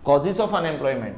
Causes of unemployment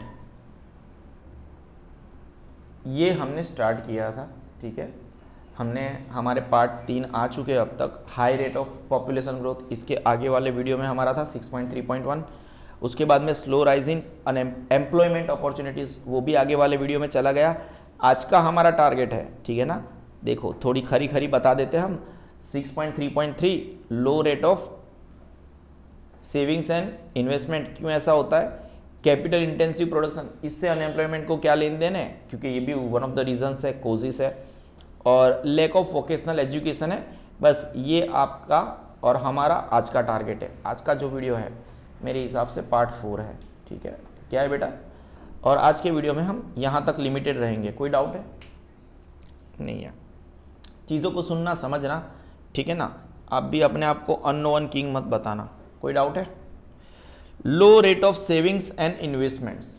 ये हमने start किया था, ठीक है। हमने हमारे पार्ट 3 आ चुके हैं अब तक। High rate of population growth, इसके आगे वाले वीडियो में हमारा था 6.3.1। उसके बाद में स्लो राइजिंग एम्प्लॉयमेंट अपॉर्चुनिटीज़, वो भी आगे वाले वीडियो में चला गया। आज का हमारा टारगेट है, ठीक है ना, देखो थोड़ी खरी खरी बता देते हैं हम। 6.3.3 low rate of savings and investment, क्यों ऐसा होता है? कैपिटल इंटेंसिव प्रोडक्शन, इससे अनएम्प्लॉयमेंट को क्या लेन देन है, क्योंकि ये भी वन ऑफ द रीजंस है, कोजिस है। और लैक ऑफ वोकेशनल एजुकेशन है। बस ये आपका और हमारा आज का टारगेट है। आज का जो वीडियो है मेरे हिसाब से पार्ट 4 है, ठीक है। क्या है बेटा? और आज के वीडियो में हम यहाँ तक लिमिटेड रहेंगे। कोई डाउट है? नहीं है। चीज़ों को सुनना समझना, ठीक है ना। आप भी अपने आप को अननोन किंग मत बताना। कोई डाउट है? Low rate of savings and investments,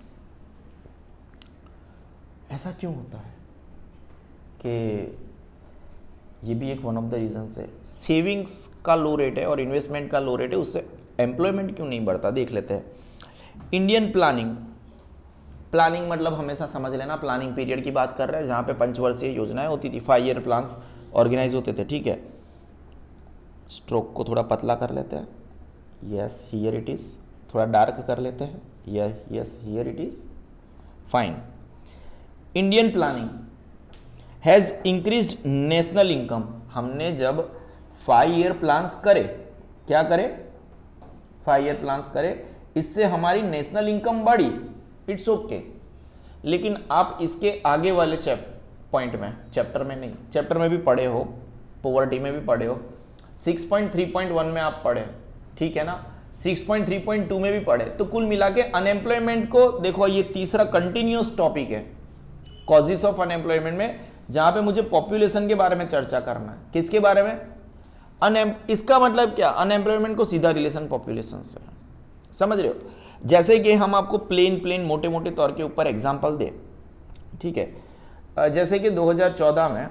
ऐसा क्यों होता है कि ये भी एक वन ऑफ द रीजंस है। सेविंग्स का लो रेट है और इन्वेस्टमेंट का लो रेट है, उससे एम्प्लॉयमेंट क्यों नहीं बढ़ता? देख लेते हैं। इंडियन प्लानिंग, प्लानिंग मतलब हमेशा समझ लेना प्लानिंग पीरियड की बात कर रहे हैं, जहाँ पे 5 वर्षीय योजनाएं होती थी, 5 ईयर प्लान्स ऑर्गेनाइज होते थे, ठीक है। स्ट्रोक को थोड़ा पतला कर लेते हैं। Yes, here it is. थोड़ा डार्क कर लेते हैं। Yes, here it is. Fine. Indian planning has increased national income. हमने जब 5 ईयर प्लान्स करे, क्या करे? 5 ईयर प्लान्स करे, इससे हमारी नेशनल इनकम बढ़ी। It's okay. लेकिन आप इसके आगे वाले चैप्टर में नहीं, चैप्टर में भी पढ़े हो, पॉवर्टी में भी पढ़े हो, 6.3.1 में आप पढ़े, ठीक है ना, 6.3.2 में भी पढ़े। तो कुल मिला के अनएम्प्लॉयमेंट को देखो, ये तीसरा कंटिन्यूस टॉपिक है कॉजेस ऑफ अनएम्प्लॉयमेंट में, जहां पे मुझे पॉपुलेशन के बारे में चर्चा करना है। किसके बारे में? इसका मतलब क्या? अनएम्प्लॉयमेंट को सीधा रिलेशन पॉपुलेशन से, समझ रहे हो? जैसे कि हम आपको प्लेन मोटे मोटे तौर के ऊपर एग्जांपल दे, ठीक है। जैसे कि 2014 में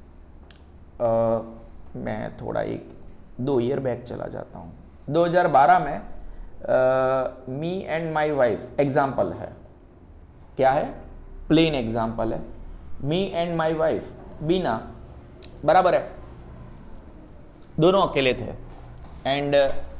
मैं थोड़ा 1-2 ईयर बैक चला जाता हूँ। 2012 में me and my wife example है। क्या है? प्लेन एग्जाम्पल है। मी एंड माई वाइफ, बीना, बराबर है, दोनों अकेले थे। एंड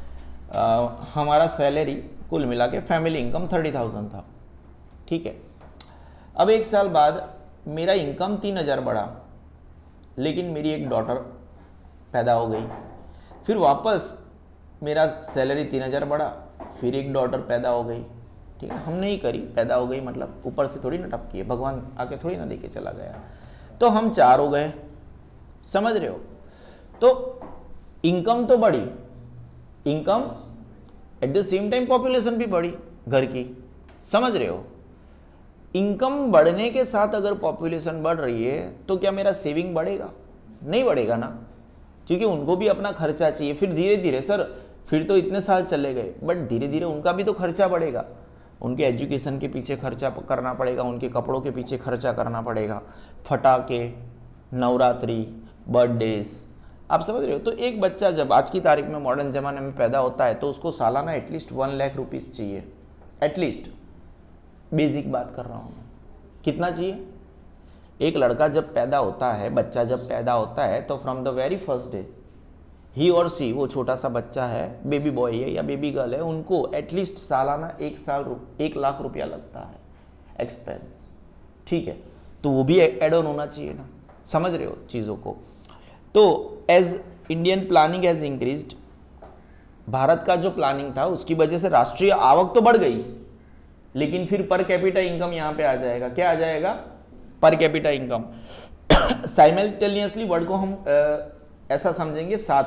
हमारा सैलरी कुल मिला के फैमिली इनकम 30,000 था, ठीक है। अब 1 साल बाद मेरा इनकम 3,000 बढ़ा, लेकिन मेरी एक डॉटर पैदा हो गई। फिर वापस मेरा सैलरी 3,000 बढ़ा, फिर एक डॉटर पैदा हो गई, ठीक है। हमने ही करी, पैदा हो गई मतलब ऊपर से थोड़ी ना टपकी है, भगवान आके थोड़ी ना देके चला गया। तो हम 4 हो गए, समझ रहे हो? तो इनकम तो बढ़ी, income at the same time population भी बढ़ी घर की, समझ रहे हो? इनकम बढ़ने के साथ अगर पॉपुलेशन बढ़ रही है तो क्या मेरा सेविंग बढ़ेगा? नहीं बढ़ेगा ना, क्योंकि उनको भी अपना खर्चा चाहिए। फिर धीरे धीरे, सर फिर तो इतने साल चले गए, बट धीरे धीरे उनका भी तो खर्चा बढ़ेगा। उनके एजुकेशन के पीछे खर्चा करना पड़ेगा, उनके कपड़ों के पीछे खर्चा करना पड़ेगा, फटाके, नवरात्रि, बर्थडेज, आप समझ रहे हो? तो एक बच्चा जब आज की तारीख में मॉडर्न ज़माने में पैदा होता है तो उसको सालाना एटलीस्ट 1 लाख रुपीज़ चाहिए, एटलीस्ट। बेसिक बात कर रहा हूँ मैं। कितना चाहिए? एक लड़का जब पैदा होता है, बच्चा जब पैदा होता है, तो from the very first day ही और सी, वो छोटा सा बच्चा है, बेबी बॉय है या बेबी गर्ल है, उनको एटलीस्ट सालाना 1 लाख रुपया लगता है एक्सपेंस, ठीक है। तो वो भी एड ऑन होना चाहिए ना, समझ रहे हो चीज़ों को? तो as Indian planning has increased, Bharat का जो प्लानिंग था उसकी वजह से राष्ट्रीय आवक तो बढ़ गई, लेकिन फिर पर कैपिटा इनकम यहां पे आ जाएगा। क्या आ जाएगा? पर कैपिटा इनकम। साइमल्टेनियसली वर्ड को हम ऐसा समझेंगे, साथ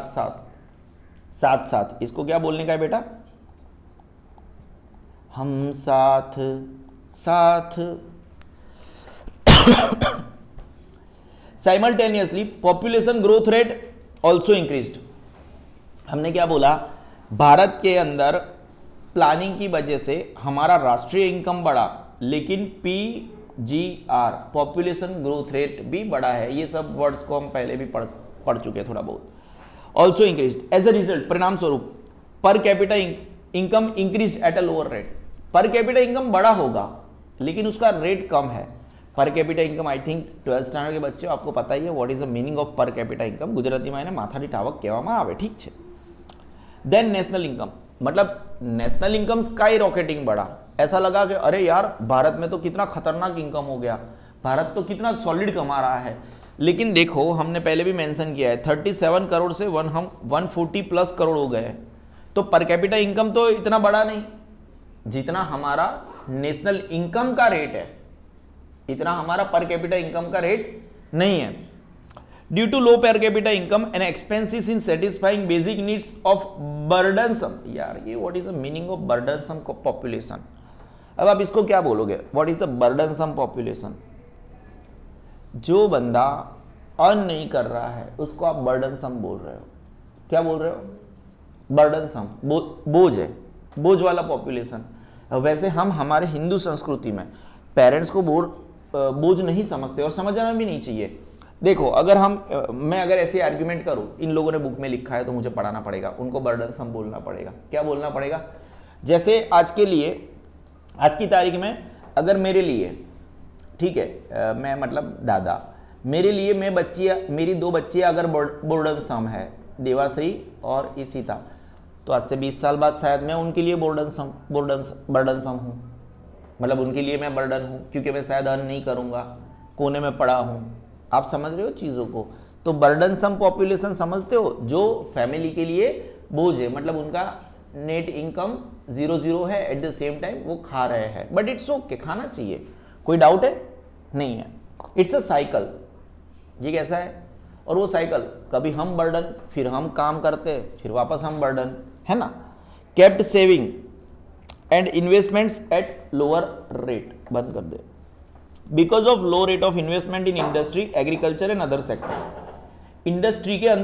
साथ। इसको क्या बोलने का है बेटा? हम साथ साथ। Simultaneously population growth rate also increased. हमने क्या बोला? भारत के अंदर प्लानिंग की वजह से हमारा राष्ट्रीय इनकम बढ़ा, लेकिन PGR पॉपुलेशन ग्रोथ रेट भी बढ़ा है। ये सब वर्ड्स को हम पहले भी पढ़ चुके हैं थोड़ा बहुत। Also increased as a result, परिणाम स्वरूप per capita income increased at a lower rate. Per capita income बड़ा होगा लेकिन उसका रेट कम है। Per capita income I think 12th standard के बच्चे आपको पता ही है what is the meaning of per capita income. गुजरातीમાં એને માથાની ટાવક કહેવામાં આવે, ઠીક છે। देन नेशनल इनकम, मतलब नेशनल इनकम स्काई रॉकेटिंग बढ़ा। ऐसा लगा कि अरे यार भारत में तो कितना खतरनाक इनकम हो गया, भारत तो कितना सॉलिड कमा रहा है। लेकिन देखो हमने पहले भी मेंशन किया है 37 करोड़ से हम 140 प्लस करोड़ हो गए। तो पर कैपिटा इनकम तो इतना बड़ा नहीं, जितना हमारा नेशनल इनकम का रेट है इतना हमारा पर कैपिटा इनकम का रेट नहीं है। Due to low per capita income and expenses in satisfying basic needs of burdensome, यार ये what is the meaning of burdensome population. अब आप इसको क्या बोलोगे, what is the burdensome population? जो बंदा अर्न नहीं कर रहा है उसको आप बर्डनसम बोल रहे हो। क्या बोल रहे हो? बर्डनसम, बोझ है, बोझ वाला पॉपुलेशन। वैसे हम हमारे हिंदू संस्कृति में पेरेंट्स को बोझ नहीं समझते और समझना भी नहीं चाहिए। देखो अगर मैं अगर ऐसे आर्ग्यूमेंट करूं, इन लोगों ने बुक में लिखा है तो मुझे पढ़ाना पड़ेगा, उनको बर्डनसम बोलना पड़ेगा। क्या बोलना पड़ेगा? जैसे आज के लिए, आज की तारीख में अगर मेरे लिए, ठीक है, मैं मतलब दादा, मेरे लिए मेरी 2 बच्चियां अगर बर्डनसम है, देवाश्री और इशिता, तो आज से 20 साल बाद शायद मैं उनके लिए बर्डनसम हूँ। मतलब उनके लिए मैं बर्डन हूँ क्योंकि मैं शायद अर्न नहीं करूँगा, कोने में पड़ा हूँ। आप समझ रहे हो चीज़ों को? तो बर्डनसम पॉपुलेशन समझते हो? जो फैमिली के लिए बोझ है, मतलब उनका नेट इनकम 0 है, एट द सेम टाइम वो खा रहे हैं, बट इट्स ओके, खाना चाहिए, कोई डाउट है? नहीं है। It's a cycle. ये कैसा है? और वो साइकिल, कभी हम बर्डन, फिर हम काम करते, फिर वापस हम बर्डन, है ना। Kept saving and investments at lower rate, बंद कर दे। Because of low rate of investment in industry, agriculture and other sector. Industry के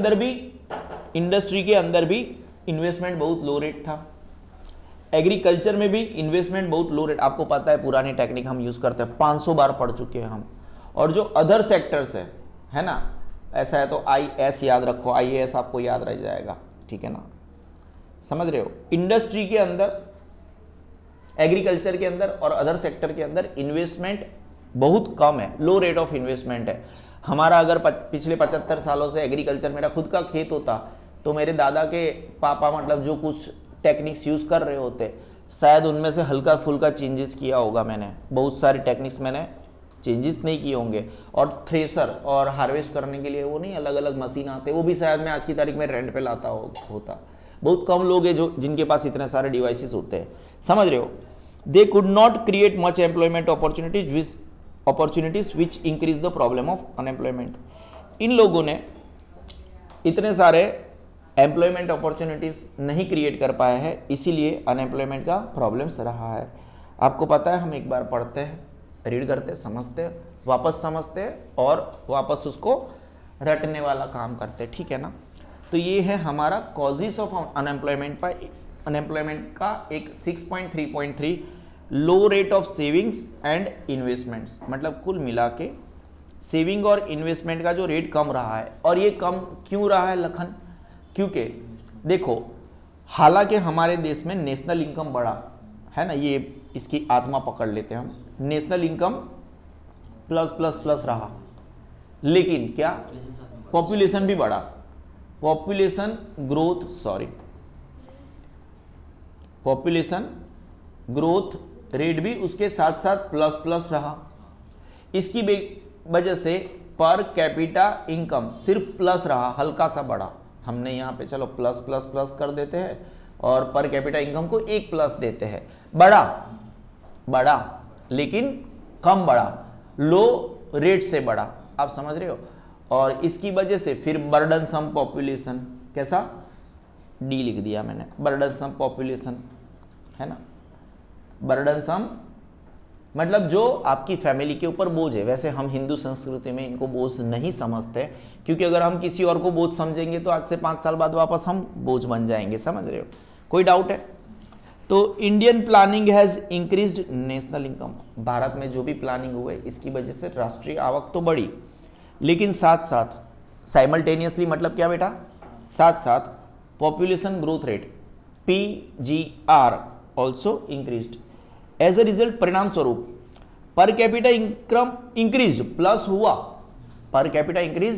अंदर भी इन्वेस्टमेंट बहुत लो रेट था, एग्रीकल्चर में भी इन्वेस्टमेंट बहुत लो रेट। आपको पता है पुरानी टेक्निक हम यूज करते हैं, 500 बार पढ़ चुके हैं हम। और जो अदर सेक्टर्स है ना, ऐसा है तो IAS याद रखो, IAS आपको याद रह जाएगा, ठीक है ना, समझ रहे हो। इंडस्ट्री के अंदर, एग्रीकल्चर के अंदर और अदर सेक्टर के अंदर इन्वेस्टमेंट बहुत कम है, लो रेट ऑफ इन्वेस्टमेंट है। हमारा अगर पिछले 75 सालों से एग्रीकल्चर, मेरा खुद का खेत होता तो मेरे दादा के पापा मतलब जो कुछ टेक्निक्स यूज कर रहे होते, शायद उनमें से हल्का फुल्का चेंजेस किया होगा मैंने, बहुत सारे टेक्निक्स मैंने चेंजेस नहीं किए होंगे। और थ्रेसर और हार्वेस्ट करने के लिए वो नहीं अलग अलग मशीन आते, वो भी शायद मैं आज की तारीख में रेंट पे लाता होता। बहुत कम लोग हैं जो जिनके पास इतने सारे डिवाइसेस होते हैं, समझ रहे हो। They could not create much employment opportunities which increase the problem of unemployment. इन लोगों ने इतने सारे एम्प्लॉयमेंट अपॉर्चुनिटीज नहीं क्रिएट कर पाए हैं, इसीलिए अनएम्प्लॉयमेंट का प्रॉब्लम्स रहा है। आपको पता है हम एक बार पढ़ते हैं, रीड करते, समझते, वापस समझते और वापस उसको रटने वाला काम करते, ठीक है ना। तो ये है हमारा कॉजेस ऑफ अनएम्प्लॉयमेंट का एक 6.3.3 low rate of savings and investments. मतलब कुल मिला के सेविंग और इन्वेस्टमेंट का जो रेट कम रहा है। और ये कम क्यों रहा है लखन? क्योंकि देखो हालांकि हमारे देश में नेशनल इनकम बढ़ा है ना, ये इसकी आत्मा पकड़ लेते हैं हम, national income plus plus plus रहा, लेकिन क्या पॉपुलेशन भी बढ़ा, पॉपुलेशन ग्रोथ रेट भी उसके साथ साथ प्लस प्लस रहा। इसकी वजह से पर कैपिटा इनकम सिर्फ प्लस रहा, हल्का सा बढ़ा। हमने यहाँ पे चलो प्लस प्लस प्लस कर देते हैं और पर कैपिटा इनकम को 1 प्लस देते हैं। बढ़ा लेकिन कम बढ़ा, लो रेट से बढ़ा, आप समझ रहे हो। और इसकी वजह से फिर बर्डनसम पॉपुलेशन, कैसा डी लिख दिया मैंने, बर्डनसम पॉपुलेशन है ना। बर्डनसम मतलब जो आपकी फैमिली के ऊपर बोझ है। वैसे हम हिंदू संस्कृति में इनको बोझ नहीं समझते, क्योंकि अगर हम किसी और को बोझ समझेंगे तो आज से 5 साल बाद वापस हम बोझ बन जाएंगे, समझ रहे हो। कोई डाउट है? तो Indian planning has increased national income. Bharat में जो भी प्लानिंग हुए इसकी वजह से राष्ट्रीय आवक तो बढ़ी, लेकिन साथ साथ साइमल्टेनियसली, मतलब क्या बेटा, साथ साथ population growth rate PGR also increased. As a result परिणाम स्वरूप per capita income increase plus हुआ, पर कैपिटा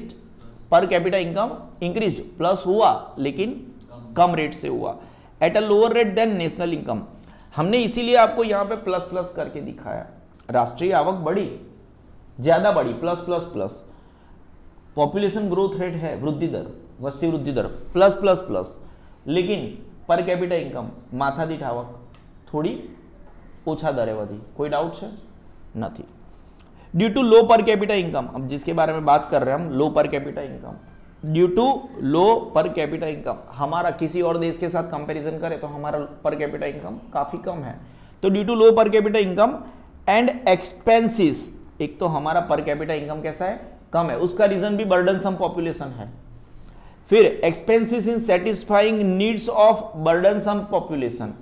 इनकम इंक्रीज प्लस हुआ लेकिन कम रेट से हुआ, at a lower rate than national income. हमने इसीलिए आपको यहां पे प्लस प्लस करके दिखाया। राष्ट्रीय आवक बढ़ी, ज्यादा बढ़ी, plus plus plus, population growth rate है, वृद्धि दर, वस्ती वृद्धि दर प्लस प्लस प्लस, लेकिन पर कैपिटा इनकम माथादीठ आवक थोड़ी ओछा दरे वधी। कोई डाउट है? नहीं। Due to low per capita income, अब जिसके बारे में बात कर रहे हैं हम, low per capita income, due to low per capita income, हमारा किसी और देश के साथ कंपैरिजन करें तो हमारा पर कैपिटा इनकम काफी कम है। तो due to low per capita income and expenses, एक तो हमारा पर कैपिटा इनकम कैसा है, कम है, उसका रीजन भी बर्डनसम पॉपुलेशन है। फिर expenses in satisfying needs of burdensome population,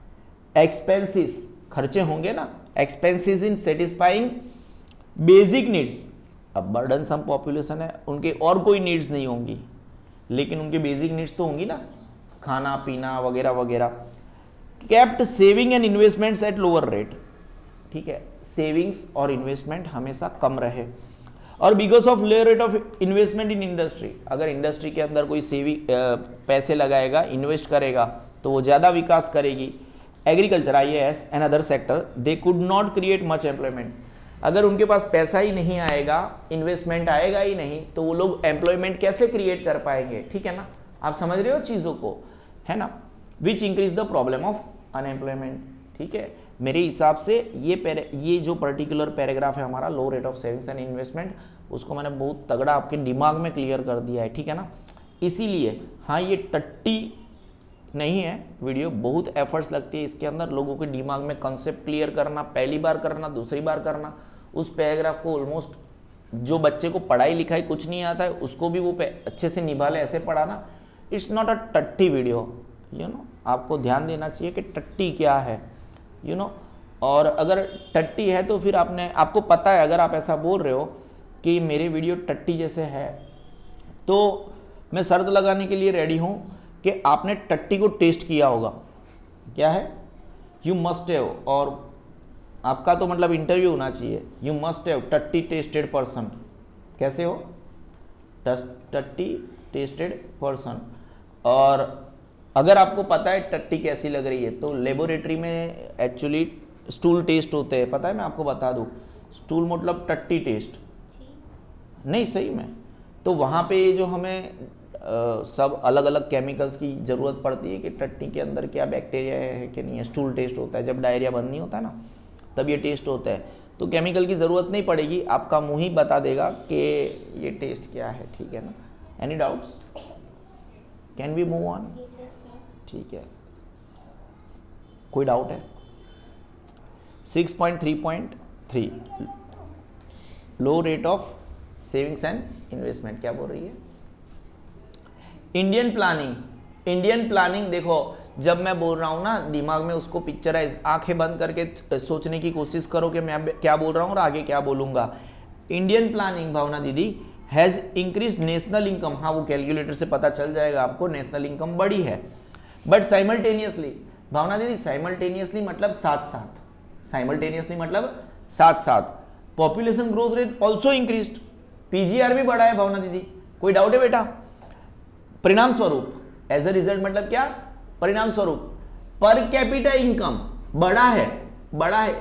expenses खर्चे होंगे ना, expenses in satisfying basic needs, अब बर्डनसम पॉपुलेशन है, उनके और कोई नीड्स नहीं होंगी लेकिन उनके बेसिक नीड्स तो होंगी ना, खाना पीना वगैरह वगैरह। Kept saving and investments at lower rate, ठीक है, सेविंग्स और इन्वेस्टमेंट हमेशा कम रहे। और because of lower rate of investment in industry, अगर इंडस्ट्री के अंदर कोई सेविंग पैसे लगाएगा, इन्वेस्ट करेगा तो वो ज़्यादा विकास करेगी। Agriculture, IAS and other sector they could not create much employment, अगर उनके पास पैसा ही नहीं आएगा, इन्वेस्टमेंट आएगा ही नहीं, तो वो लोग एम्प्लॉयमेंट कैसे क्रिएट कर पाएंगे? ठीक है ना, आप समझ रहे हो चीज़ों को, है ना। Which increase the problem of unemployment, ठीक है। मेरे हिसाब से ये जो पर्टिकुलर पैराग्राफ है हमारा low rate of savings and investment, उसको मैंने बहुत तगड़ा आपके दिमाग में क्लियर कर दिया है, ठीक है ना। इसीलिए हाँ, ये टट्टी नहीं है वीडियो, बहुत एफर्ट्स लगती है इसके अंदर, लोगों के दिमाग में कॉन्सेप्ट क्लियर करना, पहली बार करना, दूसरी बार करना, उस पैराग्राफ को ऑलमोस्ट जो बच्चे को पढ़ाई लिखाई कुछ नहीं आता है उसको भी वो अच्छे से निभा ले, ऐसे पढ़ाना। इट्स नॉट अ टट्टी वीडियो, यू नो, आपको ध्यान देना चाहिए कि टट्टी क्या है, यू नो। और अगर टट्टी है तो फिर आपको पता है, अगर आप ऐसा बोल रहे हो कि मेरे वीडियो टट्टी जैसे है, तो मैं शर्त लगाने के लिए रेडी हूँ कि आपने टट्टी को टेस्ट किया होगा। क्या है? यू मस्ट हैव, और आपका तो मतलब इंटरव्यू होना चाहिए, यू मस्ट हैव टट्टी टेस्टेड पर्सन। कैसे हो? टट्टी टेस्टेड पर्सन। और अगर आपको पता है टट्टी कैसी लग रही है, तो लेबोरेटरी में एक्चुअली स्टूल टेस्ट होते हैं, पता है, मैं आपको बता दूं, स्टूल मतलब टट्टी टेस्ट नहीं, सही में। तो वहाँ पे जो हमें सब अलग अलग केमिकल्स की ज़रूरत पड़ती है कि टट्टी के अंदर क्या बैक्टीरिया है कि नहीं है, स्टूल टेस्ट होता है, जब डायरिया बंद नहीं होता है ना, तब ये टेस्ट होता है। तो केमिकल की ज़रूरत नहीं पड़ेगी, आपका मुंह ही बता देगा कि ये टेस्ट क्या है, ठीक है ना। Any doubts? Can we move on? ठीक है, कोई डाउट है? 6.3.3 low rate of savings and investment, क्या बोल रही है? इंडियन प्लानिंग देखो, जब मैं बोल रहा हूं ना, दिमाग में उसको पिक्चराइज, आंखें बंद करके सोचने की कोशिश करो कि मैं क्या बोल रहा हूं और आगे क्या बोलूंगा। इंडियन प्लानिंग, भावना दीदी, हैज इंक्रीज नेशनल इनकम, हाँ वो कैलकुलेटर से पता चल जाएगा आपको, नेशनल इनकम बढ़ी है। बट साइमल्टेनियसली, भावना दीदी साइमल्टेनियसली मतलब साथ साथ, साइमल्टेनियसली मतलब साथ साथ, population growth rate also increased, PGR भी बढ़ा है भावना दीदी, कोई डाउट है बेटा? परिणाम स्वरूप, एज ए रिजल्ट मतलब क्या? परिणाम स्वरूप पर कैपिटा इनकम बढ़ा है,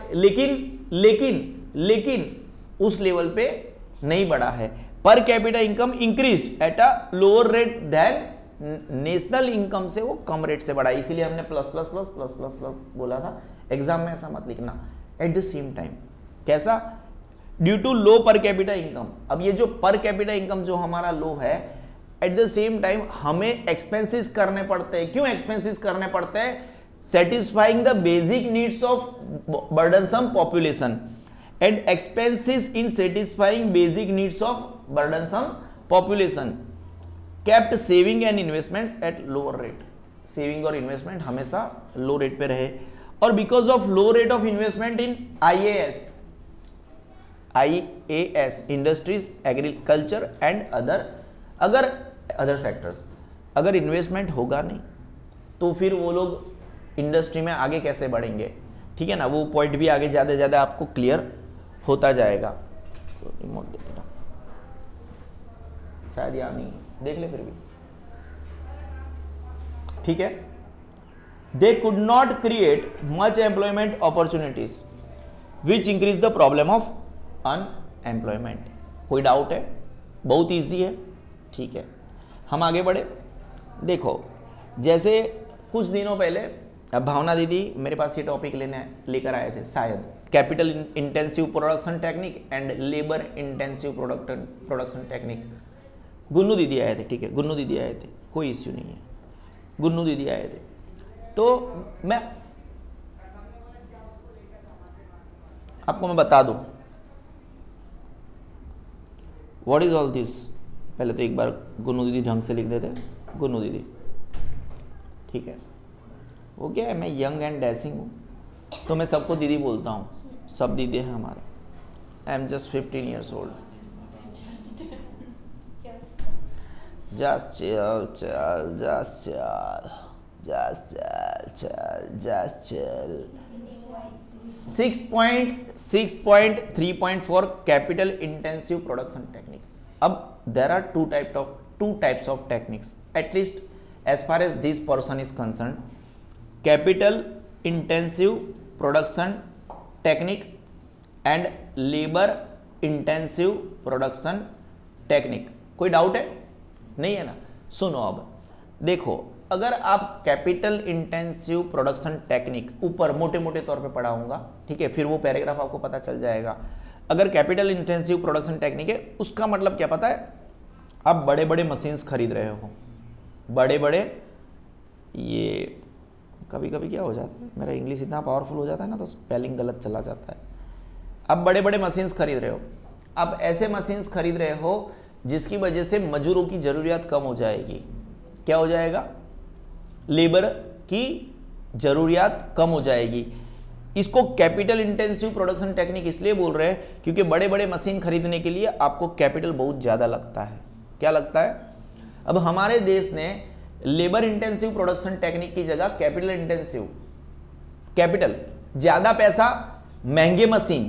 लेकिन उस लेवल पे नहीं बढ़ा है। Per capita income increased at a lower rate than national income, से वो कम रेट से बढ़ा, इसीलिए हमने plus plus plus plus plus plus बोला था। एग्जाम में ऐसा मत लिखना। एट द सेम टाइम कैसा? Due to low per capita income, अब ये जो पर कैपिटा इनकम जो हमारा लो है, एट द सेम टाइम हमें एक्सपेंसेस करने पड़ते हैं। क्यों एक्सपेंसेस करने पड़ते हैं? Satisfying the basic needs of burdensome population, and expenses in satisfying basic needs of burdensome population kept saving and investments at lower rate, saving और इन्वेस्टमेंट हमेशा लो रेट पे रहे। और because of low rate of investment in IAS industries, agriculture and other sectors, अगर investment होगा नहीं तो फिर वो लोग इंडस्ट्री में आगे कैसे बढ़ेंगे? ठीक है ना, वो पॉइंट भी आगे ज़्यादा ज़्यादा आपको क्लियर होता जाएगा। तो रिमोट दे देना, शायद यहाँ नहीं, देख ले फिर भी, ठीक है। They could not create much employment opportunities which increase the problem of unemployment. कोई डाउट है? बहुत ईजी है, ठीक है। हम आगे बढ़े। देखो जैसे कुछ दिनों पहले भावना दीदी मेरे पास ये टॉपिक लेकर आए थे शायद, capital intensive production technique and labour intensive production technique. Gunnu दीदी आए थे, ठीक है, गुन्नू दीदी आए थे, कोई इश्यू नहीं है, गुन्नू दीदी आए थे। तो मैं आपको बता दूं व्हाट इज ऑल दिस। पहले तो एक बार गुन्नू दीदी ढंग से लिख देते, गुन्नू दीदी, ठीक है। वो क्या है, मैं यंग एंड डैशिंग हूँ तो मैं सबको दीदी बोलता हूँ, सब दीदी हैं हमारे। I am just 15 years old। Just chill, chill, just chill, just chill, chill, just chill। 6.3.4 capital intensive production technique. अब there are two types of techniques, at least as far as this person is concern. Capital intensive production technique and labour intensive production technique. कोई doubt है? नहीं है ना? सुनो, अब देखो, अगर आप कैपिटल इंटेंसिव प्रोडक्शन टेक्निक ऊपर मोटे मोटे तौर पे पढ़ाऊंगा, ठीक है, फिर वो पैराग्राफ आपको पता चल जाएगा। अगर कैपिटल इंटेंसिव प्रोडक्शन टेक्निक है, उसका मतलब क्या पता है? आप बड़े बड़े मशीन्स खरीद रहे हो, बड़े बड़े, ये कभी कभी क्या हो जाता है, मेरा इंग्लिश इतना पावरफुल हो जाता है ना तो स्पेलिंग गलत चला जाता है। आप बड़े बड़े मशीन्स खरीद रहे हो, आप ऐसे मशीन्स खरीद रहे हो जिसकी वजह से मजदूरों की जरूरियात कम हो जाएगी। क्या हो जाएगा? लेबर की जरूरियात कम हो जाएगी। इसको कैपिटल इंटेंसिव प्रोडक्शन टेक्निक इसलिए बोल रहे हैं क्योंकि बड़े बड़े मशीन खरीदने के लिए आपको कैपिटल बहुत ज़्यादा लगता है। क्या लगता है? अब हमारे देश ने लेबर इंटेंसिव प्रोडक्शन टेक्निक की जगह कैपिटल इंटेंसिव, कैपिटल ज़्यादा पैसा, महंगे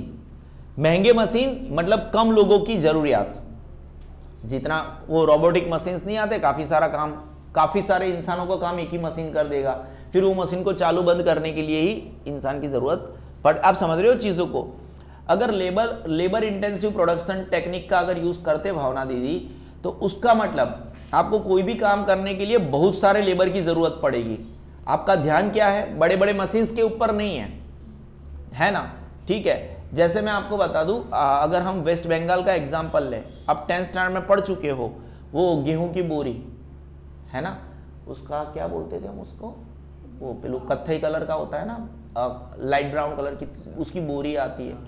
मशीन मतलब कम लोगों की जरूरियात। जितना वो रोबोटिक मशीन्स नहीं आते, काफ़ी सारे इंसानों का काम एक ही मशीन कर देगा, फिर वो मशीन को चालू बंद करने के लिए ही इंसान की ज़रूरत पड़। आप समझ रहे हो चीज़ों को? अगर लेबर इंटेंसिव प्रोडक्शन टेक्निक का अगर यूज़ करते भावना दीदी, तो उसका मतलब आपको कोई भी काम करने के लिए बहुत सारे लेबर की ज़रूरत पड़ेगी। आपका ध्यान क्या है? बड़े बड़े मशीन्स के ऊपर नहीं है ना? ठीक है। जैसे मैं आपको बता दूं, अगर हम वेस्ट बंगाल का एग्जाम्पल लें, आप 10th स्टैंडर्ड में पढ़ चुके हो, वो गेहूं की बोरी है ना, उसका क्या बोलते थे हम उसको, वो पेलू कत्थई कलर का होता है ना, लाइट ब्राउन कलर की उसकी बोरी आती है,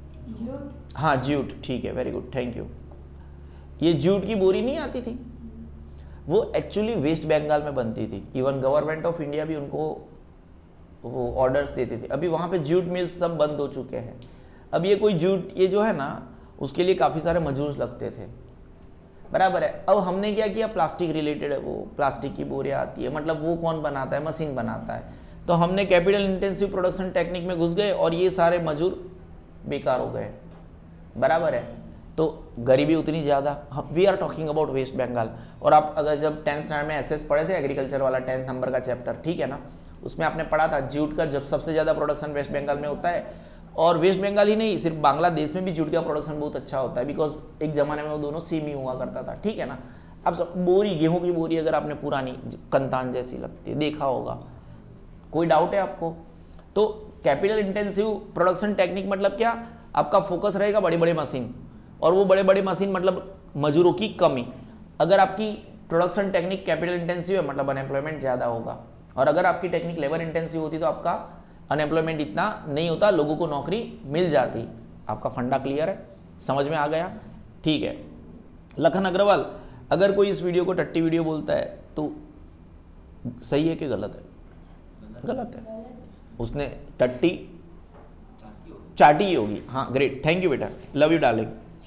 हाँ जूट, ठीक है, वेरी गुड, थैंक यू। ये जूट की बोरी नहीं आती थी, वो एक्चुअली वेस्ट बंगाल में बनती थी। इवन गवर्नमेंट ऑफ इंडिया भी उनको वो ऑर्डर्स देते थे। अभी वहाँ पे जूट मिल्स सब बंद हो चुके हैं। अब ये कोई जूट, ये जो है ना, उसके लिए काफ़ी सारे मजदूर लगते थे, बराबर है। अब हमने क्या किया, प्लास्टिक रिलेटेड है, वो प्लास्टिक की बोरियाँ आती है, मतलब वो कौन बनाता है? मशीन बनाता है। तो हमने कैपिटल इंटेंसिव प्रोडक्शन टेक्निक में घुस गए और ये सारे मजदूर बेकार हो गए, बराबर है। तो गरीबी उतनी ज़्यादा, we are talking about West Bengal. और आप अगर जब 10th स्टैंडर्ड में एसएस पढ़े थे, एग्रीकल्चर वाला 10 नंबर का चैप्टर, ठीक है ना, उसमें आपने पढ़ा था जूट का जब सबसे ज़्यादा प्रोडक्शन वेस्ट बंगाल में होता है। और वेस्ट बंगाल ही नहीं, सिर्फ बांग्लादेश में भी जूट का प्रोडक्शन बहुत अच्छा होता है, बिकॉज एक ज़माने में वो दोनों सेम ही हुआ करता था, ठीक है ना। अब सब बोरी, गेहूं की बोरी अगर आपने पुरानी कंतान जैसी लगती है, देखा होगा, कोई डाउट है आपको? तो कैपिटल इंटेंसिव प्रोडक्शन टेक्निक मतलब क्या? आपका फोकस रहेगा बड़ी बड़ी मशीन, और वो बड़े बड़े मशीन मतलब मजदूरों की कमी। अगर आपकी प्रोडक्शन टेक्निक कैपिटल इंटेंसिव है मतलब अनएम्प्लॉयमेंट ज़्यादा होगा, और अगर आपकी टेक्निक लेबर इंटेंसिव होती तो आपका अनएम्प्लॉयमेंट इतना नहीं होता, लोगों को नौकरी मिल जाती। आपका फंडा क्लियर है? समझ में आ गया? ठीक है। लखन अग्रवाल, अगर कोई इस वीडियो को टट्टी वीडियो बोलता है तो सही है कि गलत है? गलत है। उसने टट्टी चाटी ही होगी। हाँ ग्रेट, थैंक यू बेटा, लव यू डार्लिंग।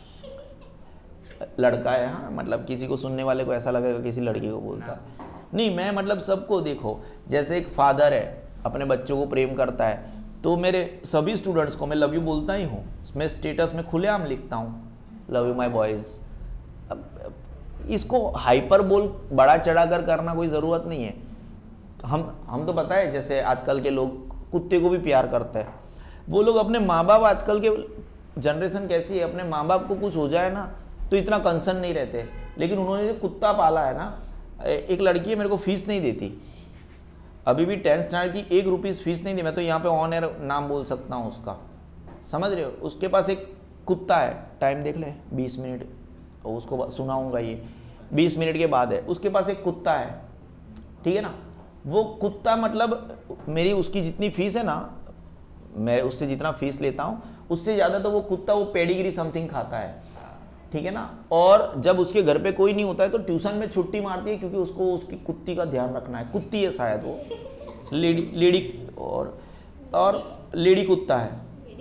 लड़का है, हाँ, मतलब किसी को सुनने वाले को ऐसा लगेगा किसी लड़की को बोलता नहीं, मैं मतलब सबको। देखो, जैसे एक फादर है अपने बच्चों को प्रेम करता है, तो मेरे सभी स्टूडेंट्स को मैं लव यू बोलता ही हूँ, मैं स्टेटस में खुलेआम लिखता हूँ लव यू माय बॉयज़। अब इसको हाइपर बोल बड़ा चढ़ा कर करना कोई ज़रूरत नहीं है। हम तो पता है जैसे आजकल के लोग कुत्ते को भी प्यार करते हैं, वो लोग अपने माँ बाप, आजकल के जनरेशन कैसी है, अपने माँ बाप को कुछ हो जाए ना तो इतना कंसर्न नहीं रहते, लेकिन उन्होंने जो कुत्ता पाला है ना, एक लड़की है मेरे को फीस नहीं देती, अभी भी 10th स्टैंडर्ड की 1 रुपीज़ फीस नहीं दी, मैं तो यहाँ पे ऑन एयर नाम बोल सकता हूँ उसका, समझ रहे हो। उसके पास एक कुत्ता है, टाइम देख ले 20 मिनट, उसको सुनाऊंगा ये 20 मिनट के बाद है। उसके पास एक कुत्ता है, ठीक है ना, वो कुत्ता मतलब मेरी उसकी जितनी फीस है ना, मैं उससे जितना फीस लेता हूँ उससे ज़्यादा तो वो कुत्ता वो पेडिग्री समथिंग खाता है, ठीक है ना। और जब उसके घर पे कोई नहीं होता है तो ट्यूशन में छुट्टी मारती है, क्योंकि उसको उसकी कुत्ती का ध्यान रखना है। कुत्ती है शायद वो, लेडी और लेडी कुत्ता है।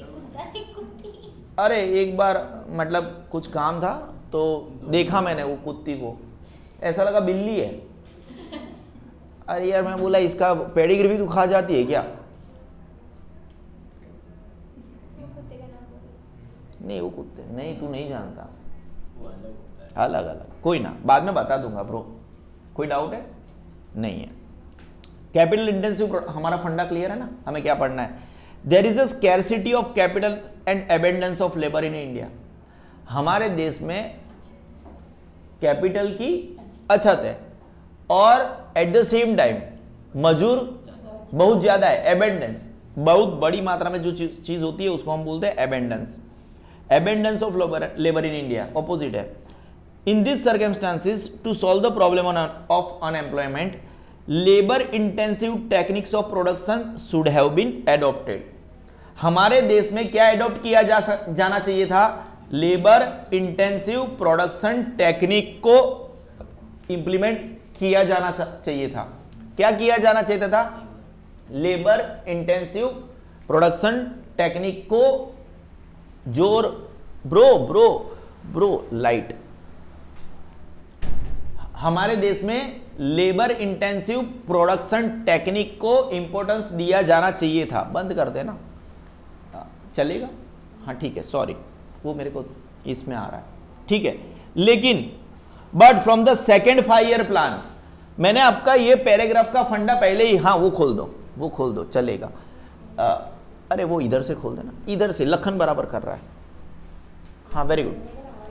अरे एक बार मतलब कुछ काम था तो देखा मैंने वो कुत्ती को, ऐसा लगा बिल्ली है। अरे यार मैं बोला इसका पेडिग्री भी तो खा जाती है क्या? नहीं वो कुत्ते नहीं, तू नहीं जानता, अलग अलग, कोई ना, बाद में बता दूंगा ब्रो। कोई डाउट है? नहीं है। कैपिटल इंटेंसिव, हमारा फंडा क्लियर है ना, हमें क्या पढ़ना है? There is a scarcity of capital and abundance of labour in India. हमारे देश में कैपिटल की अछत है और एट द सेम टाइम मजूर बहुत ज्यादा है, एबेंडेंस, बहुत बड़ी मात्रा में जो चीज होती है उसको हम बोलते हैं abundance. Abundance of labour in India opposite है। In this circumstances to solve the problem of unemployment, labour intensive techniques of production should have been adopted. हमारे देश में क्या एडॉप्ट किया जाना चाहिए था? लेबर इंटेंसिव प्रोडक्शन टेक्निक को इंप्लीमेंट किया जाना चाहिए था। क्या किया जाना चाहिए था? लेबर इंटेंसिव प्रोडक्शन टेक्निक को जोर, ब्रो लाइट, हमारे देश में लेबर इंटेंसिव प्रोडक्शन टेक्निक को इंपॉर्टेंस दिया जाना चाहिए था। बंद कर देना, चलेगा? हाँ ठीक है, सॉरी वो मेरे को इसमें आ रहा है, ठीक है। लेकिन but from the second 5 year plan, मैंने आपका ये पैराग्राफ का फंडा पहले ही, हाँ वो खोल दो चलेगा। अरे वो इधर से खोल देना, इधर से, लखन बराबर कर रहा है, हाँ वेरी गुड।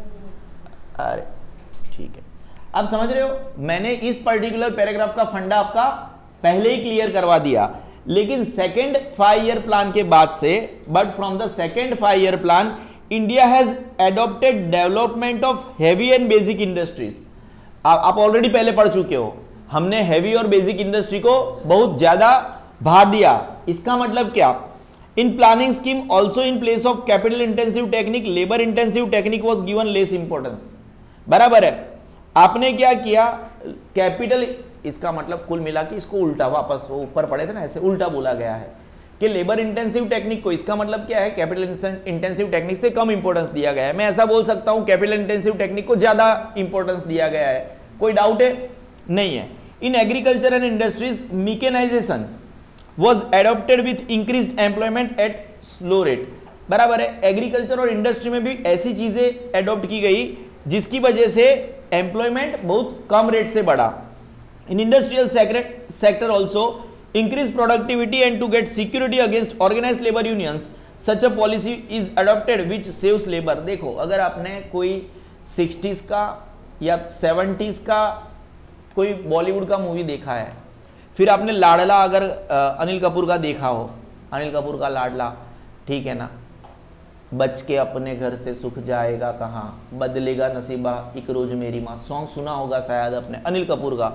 अरे ठीक है, आप समझ रहे हो, मैंने इस पर्टिकुलर पैराग्राफ का फंडा आपका पहले ही क्लियर करवा दिया। लेकिन सेकेंड 5 ईयर प्लान के बाद से, but from the second 5 year plan India has adopted development of heavy and basic industries. आप ऑलरेडी पहले पढ़ चुके हो, हमने हैवी और बेसिक इंडस्ट्री को बहुत ज्यादा भार दिया। इसका मतलब क्या? In planning scheme also in place of capital intensive technique, labour intensive technique was given less importance. बराबर है, आपने क्या किया? कैपिटल, इसका मतलब कुल मिला के इसको उल्टा, वापस वो ऊपर पढ़े थे ना, ऐसे उल्टा बोला गया है कि लेबर इंटेंसिव टेक्निक को, इसका मतलब क्या है? कैपिटल इंटेंसिव टेक्निक से कम इंपॉर्टेंस दिया गया है। मैं ऐसा बोल सकता हूं कैपिटल इंटेंसिव टेक्निक को ज्यादा इंपॉर्टेंस दिया गया है। कोई डाउट है? नहीं है। In agriculture and industries mechanization was adopted with increased employment at slow rate। बराबर है, एग्रीकल्चर और इंडस्ट्री में भी ऐसी चीजें एडॉप्ट की गई जिसकी वजह से एम्प्लॉयमेंट बहुत कम रेट से बढ़ा। In industrial sector also increase productivity and to get security against organised labour unions such a policy is adopted which saves labour. देखो, अगर आपने कोई 60s का या 70s का कोई बॉलीवुड का मूवी देखा है, फिर आपने लाडला अगर अनिल कपूर का देखा हो, अनिल कपूर का लाडला, ठीक है ना, बच के अपने घर से सुख जाएगा कहाँ, बदलेगा नसीबा एक रोज मेरी माँ, सॉन्ग सुना होगा शायद अपने, अनिल कपूर का,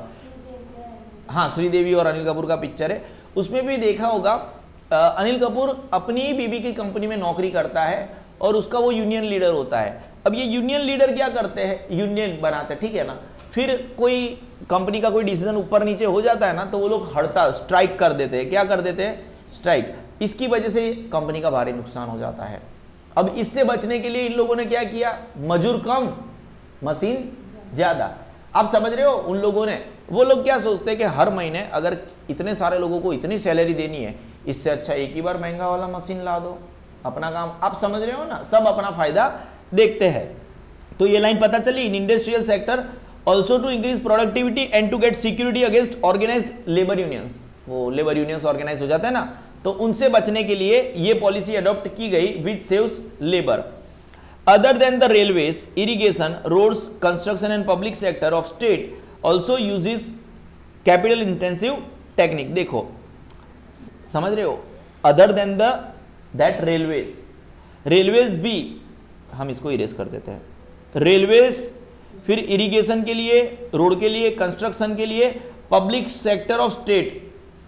हाँ श्रीदेवी और अनिल कपूर का पिक्चर है। उसमें भी देखा होगा अनिल कपूर अपनी ही बीबी की कंपनी में नौकरी करता है और उसका वो यूनियन लीडर होता है। अब ये यूनियन लीडर क्या करते हैं? यूनियन बनाते हैं, ठीक है ना। फिर कोई कंपनी का कोई डिसीजन ऊपर नीचे हो जाता है ना, तो वो लोग हड़ताल, स्ट्राइक कर देते हैं। क्या कर देते हैं? स्ट्राइक। इसकी वजह से कंपनी का भारी नुकसान हो जाता है। अब इससे बचने के लिए इन लोगों ने क्या किया? मजूर कम, मशीन ज्यादा। आप समझ रहे हो? उन लोगों ने, वो लोग क्या सोचते हैं कि हर महीने अगर इतने सारे लोगों को इतनी सैलरी देनी है, इससे अच्छा एक ही बार महंगा वाला मशीन ला दो, अपना काम। आप समझ रहे हो ना, सब अपना फायदा देखते हैं। तो ये लाइन पता चली, in industrial sector also to increase productivity and to get security against organize labour unions. वो लेबर यूनियंस ऑर्गेनाइज हो जाता है ना, तो उनसे बचने के लिए ये पॉलिसी अडॉप्ट की गई which saves labour. Other than the railways, irrigation, roads, construction and public sector of state also uses capital intensive technique. देखो समझ रहे हो, other than the that railways, railways भी हम इसको इरेज कर देते हैं, रेलवेज, फिर इरिगेशन के लिए, रोड के लिए, कंस्ट्रक्शन के लिए, पब्लिक सेक्टर ऑफ स्टेट,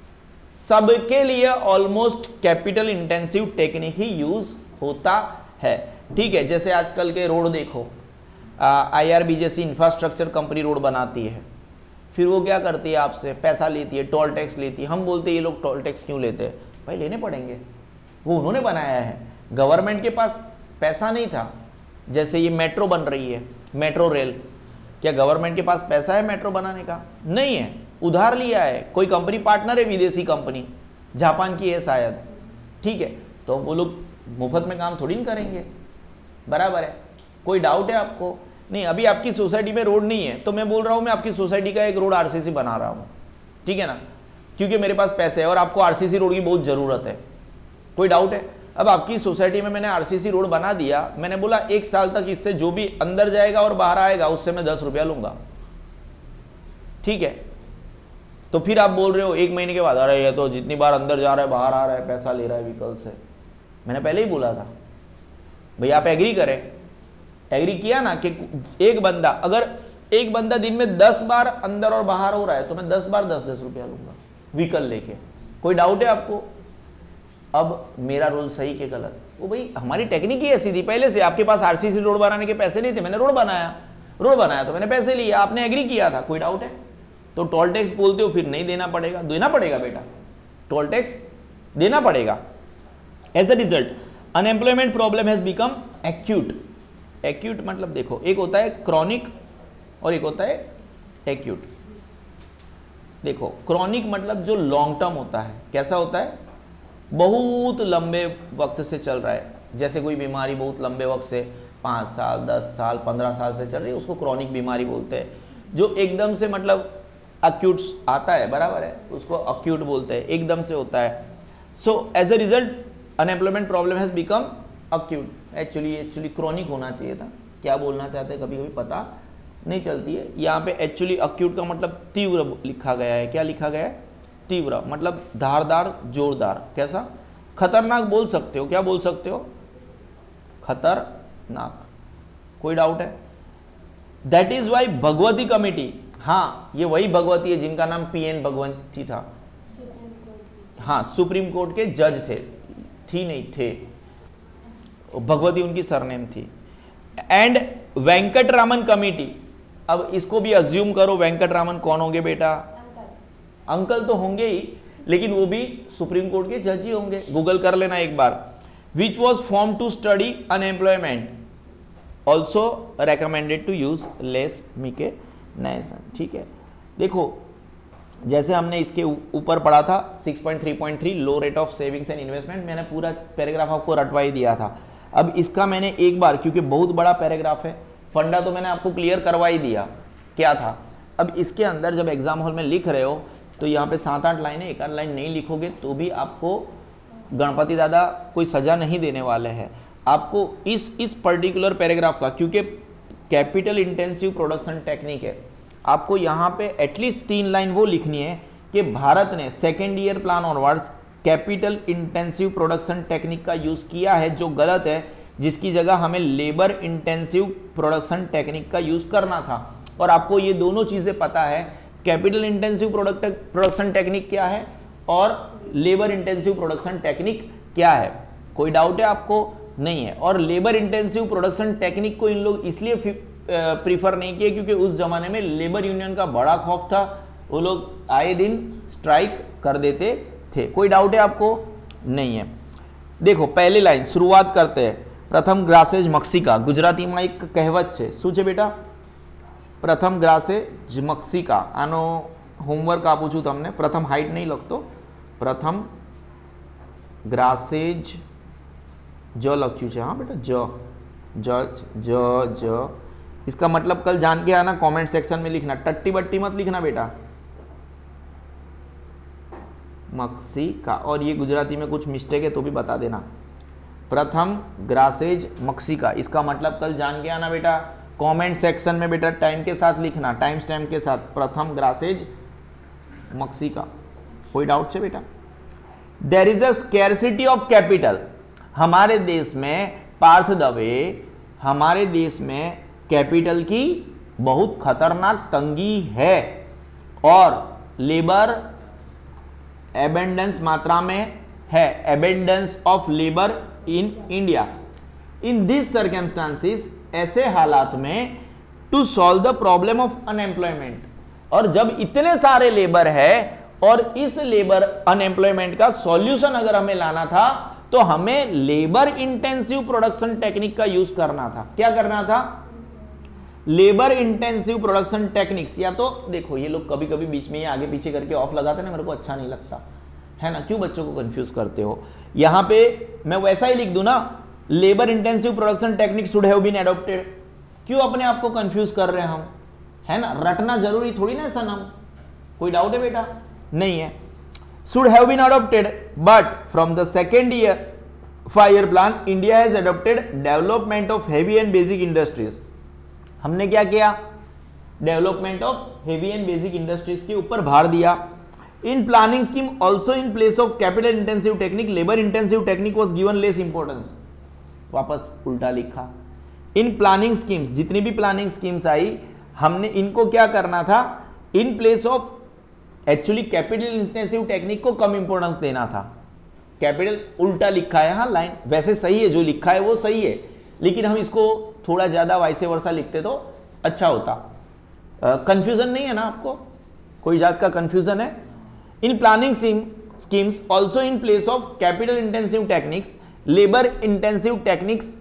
सबके लिए ऑलमोस्ट कैपिटल इंटेंसिव टेक्निक ही यूज होता है। ठीक है, जैसे आजकल के रोड देखो, IRB जैसी इंफ्रास्ट्रक्चर कंपनी रोड बनाती है, फिर वो क्या करती है, आपसे पैसा लेती है, टोल टैक्स लेती है। हम बोलते हैं ये लोग टोल टैक्स क्यों लेते हैं, भाई लेने पड़ेंगे, वो उन्होंने बनाया है, गवर्नमेंट के पास पैसा नहीं था। जैसे ये मेट्रो बन रही है, मेट्रो रेल, क्या गवर्नमेंट के पास पैसा है मेट्रो बनाने का? नहीं है, उधार लिया है, कोई कंपनी पार्टनर है, विदेशी कंपनी, जापान की है शायद। ठीक है, तो वो लोग मुफ्त में काम थोड़ी ना करेंगे, बराबर है। कोई डाउट है आपको? नहीं, अभी आपकी सोसाइटी में रोड नहीं है, तो मैं बोल रहा हूं मैं आपकी सोसाइटी का एक रोड RCC बना रहा हूं, ठीक है ना, क्योंकि मेरे पास पैसे है और आपको RCC रोड की बहुत जरूरत है। कोई डाउट है? अब आपकी सोसाइटी में मैंने RCC रोड बना दिया, मैंने बोला 1 साल तक इससे जो भी अंदर जाएगा और बाहर आएगा उससे मैं 10 रुपया लूंगा। ठीक है, तो फिर आप बोल रहे हो 1 महीने के बाद, अरे ये तो जितनी बार अंदर जा रहा है बाहर आ रहा है, पैसा ले रहा है व्हीकल से। मैंने पहले ही बोला था भैया, आप एग्री करें, एग्री किया ना कि एक बंदा, अगर एक बंदा दिन में 10 बार अंदर और बाहर हो रहा है तो मैं 10 बार 10-10 रुपया लूंगा व्हीकल लेके। कोई डाउट है आपको? अब मेरा रोल सही के गलत? वो भाई हमारी टेक्निक ही ऐसी थी पहले से। आपके पास RCC रोड बनाने के पैसे नहीं थे, मैंने रोड बनाया तो मैंने पैसे लिए, आपने एग्री किया था। कोई डाउट है? तो टोल टैक्स बोलते हो फिर नहीं देना पड़ेगा, देना पड़ेगा बेटा, टोल टैक्स देना पड़ेगा। As a result unemployment problem has become acute. Acute मतलब देखो, एक होता है क्रॉनिक और एक होता है एक्यूट। देखो क्रॉनिक मतलब जो लॉन्ग टर्म होता है, कैसा होता है, बहुत लंबे वक्त से चल रहा है। जैसे कोई बीमारी बहुत लंबे वक्त से 5 साल 10 साल 15 साल से चल रही है, उसको क्रॉनिक बीमारी बोलते हैं। जो एकदम से मतलब अक्यूट आता है, बराबर है, उसको अक्यूट बोलते हैं, एकदम से होता है। So as a result unemployment problem has become acute. Actually chronic होना चाहिए था, क्या बोलना चाहते हैं कभी कभी पता नहीं चलती है। यहाँ पे एक्चुअली अक्यूट का मतलब तीव्र लिखा गया है। क्या लिखा गया है? तीव्र, मतलब धारदार, जोरदार। कैसा? खतरनाक बोल सकते हो, क्या बोल सकते हो? खतरनाक। कोई डाउट है? That is why Bhagwati committee, हाँ ये वही भगवती है जिनका नाम PN भगवती था। हाँ, सुप्रीम कोर्ट के जज थे, थी नहीं थे, भगवती उनकी सरनेम थी। एंड वेंकटरामन कमेटी, अब इसको भी अज्यूम करो वेंकटरामन कौन होंगे बेटा? अंकल तो होंगे ही, लेकिन वो भी सुप्रीम कोर्ट के जज ही होंगे, गूगल कर लेना एक बार। Which was form to study unemployment, also recommended to use less mechanisation. ठीक है, देखो जैसे हमने इसके ऊपर पढ़ा था 6.3.3 low rate of savings and investment, मैंने पूरा पैराग्राफ आपको रटवा ही दिया था। अब इसका मैंने एक बार, क्योंकि बहुत बड़ा पैराग्राफ है, फंडा तो मैंने आपको क्लियर करवा ही दिया क्या था। अब इसके अंदर जब एग्जाम हॉल में लिख रहे हो तो यहाँ पे 7-8 लाइनें, एक आध लाइन नहीं लिखोगे तो भी आपको गणपति दादा कोई सजा नहीं देने वाले हैं। आपको इस पर्टिकुलर पैराग्राफ का, क्योंकि कैपिटल इंटेंसिव प्रोडक्शन टेक्निक है, आपको यहाँ पे एटलीस्ट 3 लाइन वो लिखनी है कि भारत ने second year plan onwards capital intensive production technique का यूज किया है, जो गलत है, जिसकी जगह हमें लेबर इंटेंसिव प्रोडक्शन टेक्निक का यूज करना था। और आपको ये दोनों चीजें पता है, कैपिटल इंटेंसिव प्रोडक्शन टेक्निक क्या है और लेबर इंटेंसिव प्रोडक्शन टेक्निक क्या है। कोई डाउट है आपको? नहीं है। और लेबर इंटेंसिव प्रोडक्शन टेक्निक को इन लोग इसलिए प्रीफर नहीं किए क्योंकि उस जमाने में लेबर यूनियन का बड़ा खौफ था, वो लोग आए दिन स्ट्राइक कर देते थे। कोई डाउट है आपको? नहीं है। देखो पहली लाइन शुरुआत करते हैं। प्रथम ग्रासे જ મક્ષિકા, ગુજરાતીમાં એક કહેવત છે, શું છે બેટા? પ્રથમ ગ્રાસે જ મક્ષિકા। આનો હોમવર્ક આપું છું તમને, પ્રથમ હાઈટ નહીં લખતો, પ્રથમ ग्रासेज ज लख्यू है। हाँ बेटा ज इसका मतलब कल जान के आना, कमेंट सेक्शन में लिखना, टट्टी बट्टी मत लिखना बेटा। मक्सिका, और ये गुजराती में कुछ मिस्टेक है तो भी बता देना। प्रथम ग्रासेज मक्सिका, इसका मतलब कल जान के आना बेटा, कमेंट सेक्शन में बेटा टाइम के साथ लिखना, टाइम स्टैम्प के साथ, प्रथम ग्रासेज मक्सिका। कोई डाउट है बेटा? There is a scarcity of capital, हमारे देश में पार्थ दवे, हमारे देश में कैपिटल की बहुत खतरनाक तंगी है और लेबर एबेंडेंस मात्रा में है, abundance of labour in India. In this circumstances, ऐसे हालात में to solve the problem of unemployment, और जब इतने सारे लेबर है और इस लेबर अनएम्प्लॉयमेंट का सॉल्यूशन अगर हमें लाना था तो हमें लेबर इंटेंसिव प्रोडक्शन टेक्निक का यूज करना था। क्या करना था? Labour intensive production techniques. या तो देखो ये लोग कभी कभी बीच में ये आगे पीछे करके ऑफ लगाते ना, मेरे को अच्छा नहीं लगता है ना, क्यों बच्चों को कंफ्यूज करते हो। यहां पे मैं वैसा ही लिख दूं ना, labour intensive production technique should have been adopted. क्यों अपने आप को कंफ्यूज कर रहे हैं हम, है ना, रटना जरूरी थोड़ी ना सनम। कोई डाउट है बेटा? नहीं है। Should have been adopted, but from the second year 5-year plan India has adopted development of heavy and basic industries. हमने क्या किया? Development of heavy and basic industries के ऊपर भार दिया। In planning scheme also in place of capital intensive technique, labour intensive technique was given less importance. वापस उल्टा लिखा। इन प्लानिंग स्कीम्स, जितनी भी प्लानिंग स्कीम्स आई, हमने इनको क्या करना था? In place of actually capital intensive technique को कम इंपॉर्टेंस देना था। कैपिटल उल्टा लिखा है, हाँ लाइन वैसे सही है, जो लिखा है वो सही है, लेकिन हम इसको थोड़ा ज्यादा वाइसे वर्सा लिखते तो अच्छा होता। कंफ्यूजन नहीं है ना आपको? कोई जात का कंफ्यूजन है? In planning schemes also in place of capital intensive techniques, labour intensive techniques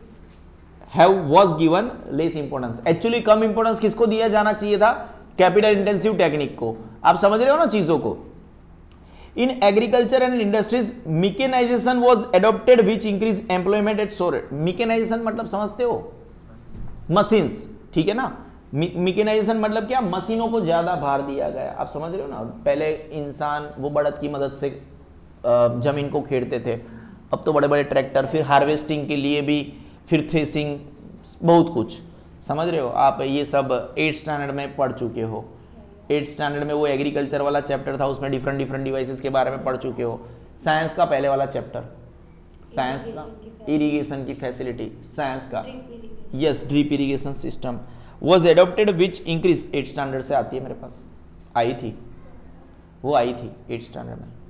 was given less importance. Actually कम इंपॉर्टेंस किसको दिया जाना चाहिए था? कैपिटल इंटेंसिव टेक्निक को। आप समझ रहे हो ना चीजों को? In agriculture and industries mechanisation was adopted which increase employment at slow rate. Mechanisation मतलब समझते हो? मशीन्स, ठीक है ना। मैकेनाइजेशन मतलब क्या? मशीनों को ज्यादा भार दिया गया। आप समझ रहे हो ना? पहले इंसान वो बड़द की मदद से जमीन को खेड़ते थे, अब तो बड़े बड़े ट्रैक्टर, फिर हार्वेस्टिंग के लिए भी, फिर थ्रेसिंग, बहुत कुछ। समझ रहे हो आप? ये सब 8th स्टैंडर्ड में पढ़ चुके हो। 8th स्टैंडर्ड में वो एग्रीकल्चर वाला चैप्टर था, उसमें डिफरेंट डिफरेंट डिवाइसेस के बारे में पढ़ चुके हो। साइंस का पहले वाला चैप्टर, साइंस का इरिगेशन की फैसिलिटी, साइंस का yes, drip irrigation system was adopted which increase 8th standard से आती है मेरे पास, आई थी, वो आई थी 8th स्टैंडर्ड में,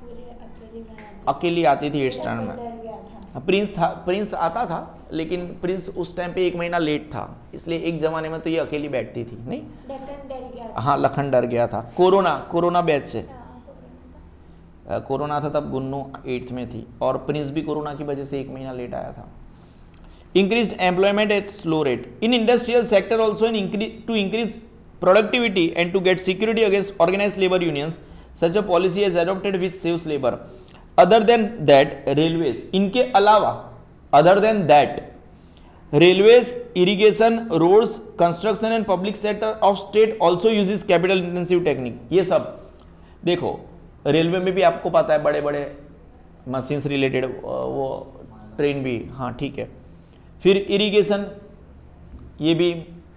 अकेली आती थी 8th स्टैंडर्ड में। प्रिंस था, प्रिंस आता था, लेकिन प्रिंस उस टाइम पे 1 महीना लेट था, इसलिए एक जमाने में तो ये अकेली बैठती थी। नहीं, हाँ लखन डर गया था। कोरोना बैच से कोरोना था तब गुन्नू 8th में थी, और प्रिंस भी कोरोना की वजह से 1 महीना लेट आया था। Increased employment at slow rate in industrial sector also to increase productivity and to get security against organised labour unions such a policy is adopted which saves labour. Other than that railways, इनके अलावा other than that railways, irrigation, roads, construction and public sector of state also uses capital intensive technique. ये सब देखो, railway में भी आपको पता है बड़े बड़े मशीन्स रिलेटेड, वो ट्रेन भी, हाँ ठीक है। फिर इरिगेशन, ये भी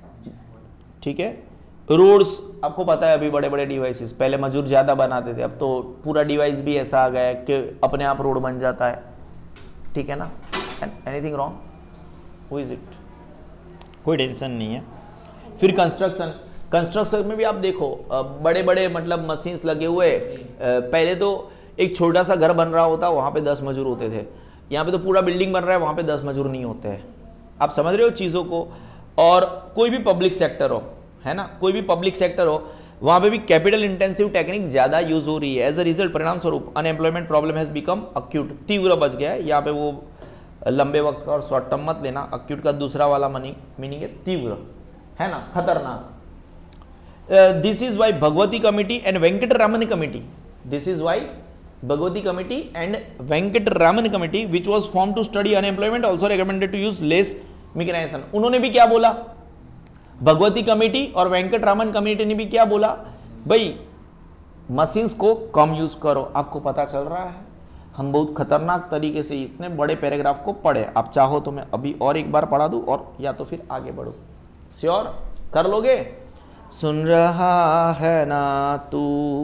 ठीक है। रोड्स आपको पता है अभी बड़े बड़े डिवाइसेस, पहले मजदूर ज़्यादा बनाते थे, अब तो पूरा डिवाइस भी ऐसा आ गया है कि अपने आप रोड बन जाता है, ठीक है ना। Anything wrong? Who is it? कोई टेंशन नहीं है। फिर कंस्ट्रक्शन में भी आप देखो बड़े बड़े मतलब मशीन्स लगे हुए। पहले तो एक छोटा सा घर बन रहा होता, वहाँ पे 10 मजदूर होते थे। यहाँ पे तो पूरा बिल्डिंग बन रहा है, वहाँ पे 10 मजदूर नहीं होते हैं। आप समझ रहे हो चीज़ों को? और कोई भी पब्लिक सेक्टर हो, है ना, कोई भी पब्लिक सेक्टर हो, वहाँ पे भी कैपिटल इंटेंसिव टेक्निक ज़्यादा यूज हो रही है। एज अ रिजल्ट, परिणाम स्वरूप unemployment problem has become acute, तीव्र बच गया है। यहाँ पे वो लंबे वक्त का और शॉर्ट टर्म मत लेना, अक्यूट का दूसरा वाला मीनिंग है तीव्र, है ना, खतरनाक। This is why Bhagwati committee and Venkataraman committee, this is why Bhagwati committee and Venkataraman committee which was formed to study unemployment also recommended to use less mechanization. उन्होंने भी क्या बोला, भगवती कमेटी और वेंकटरामन कमेटी ने भी क्या बोला, भाई मशीन्स को कम यूज करो। आपको पता चल रहा है हम बहुत खतरनाक तरीके से इतने बड़े पैराग्राफ को पढ़े। आप चाहो तो मैं अभी और एक बार पढ़ा दूं और या तो फिर आगे बढ़ो। श्योर कर लोगे? सुन रहा है ना तू,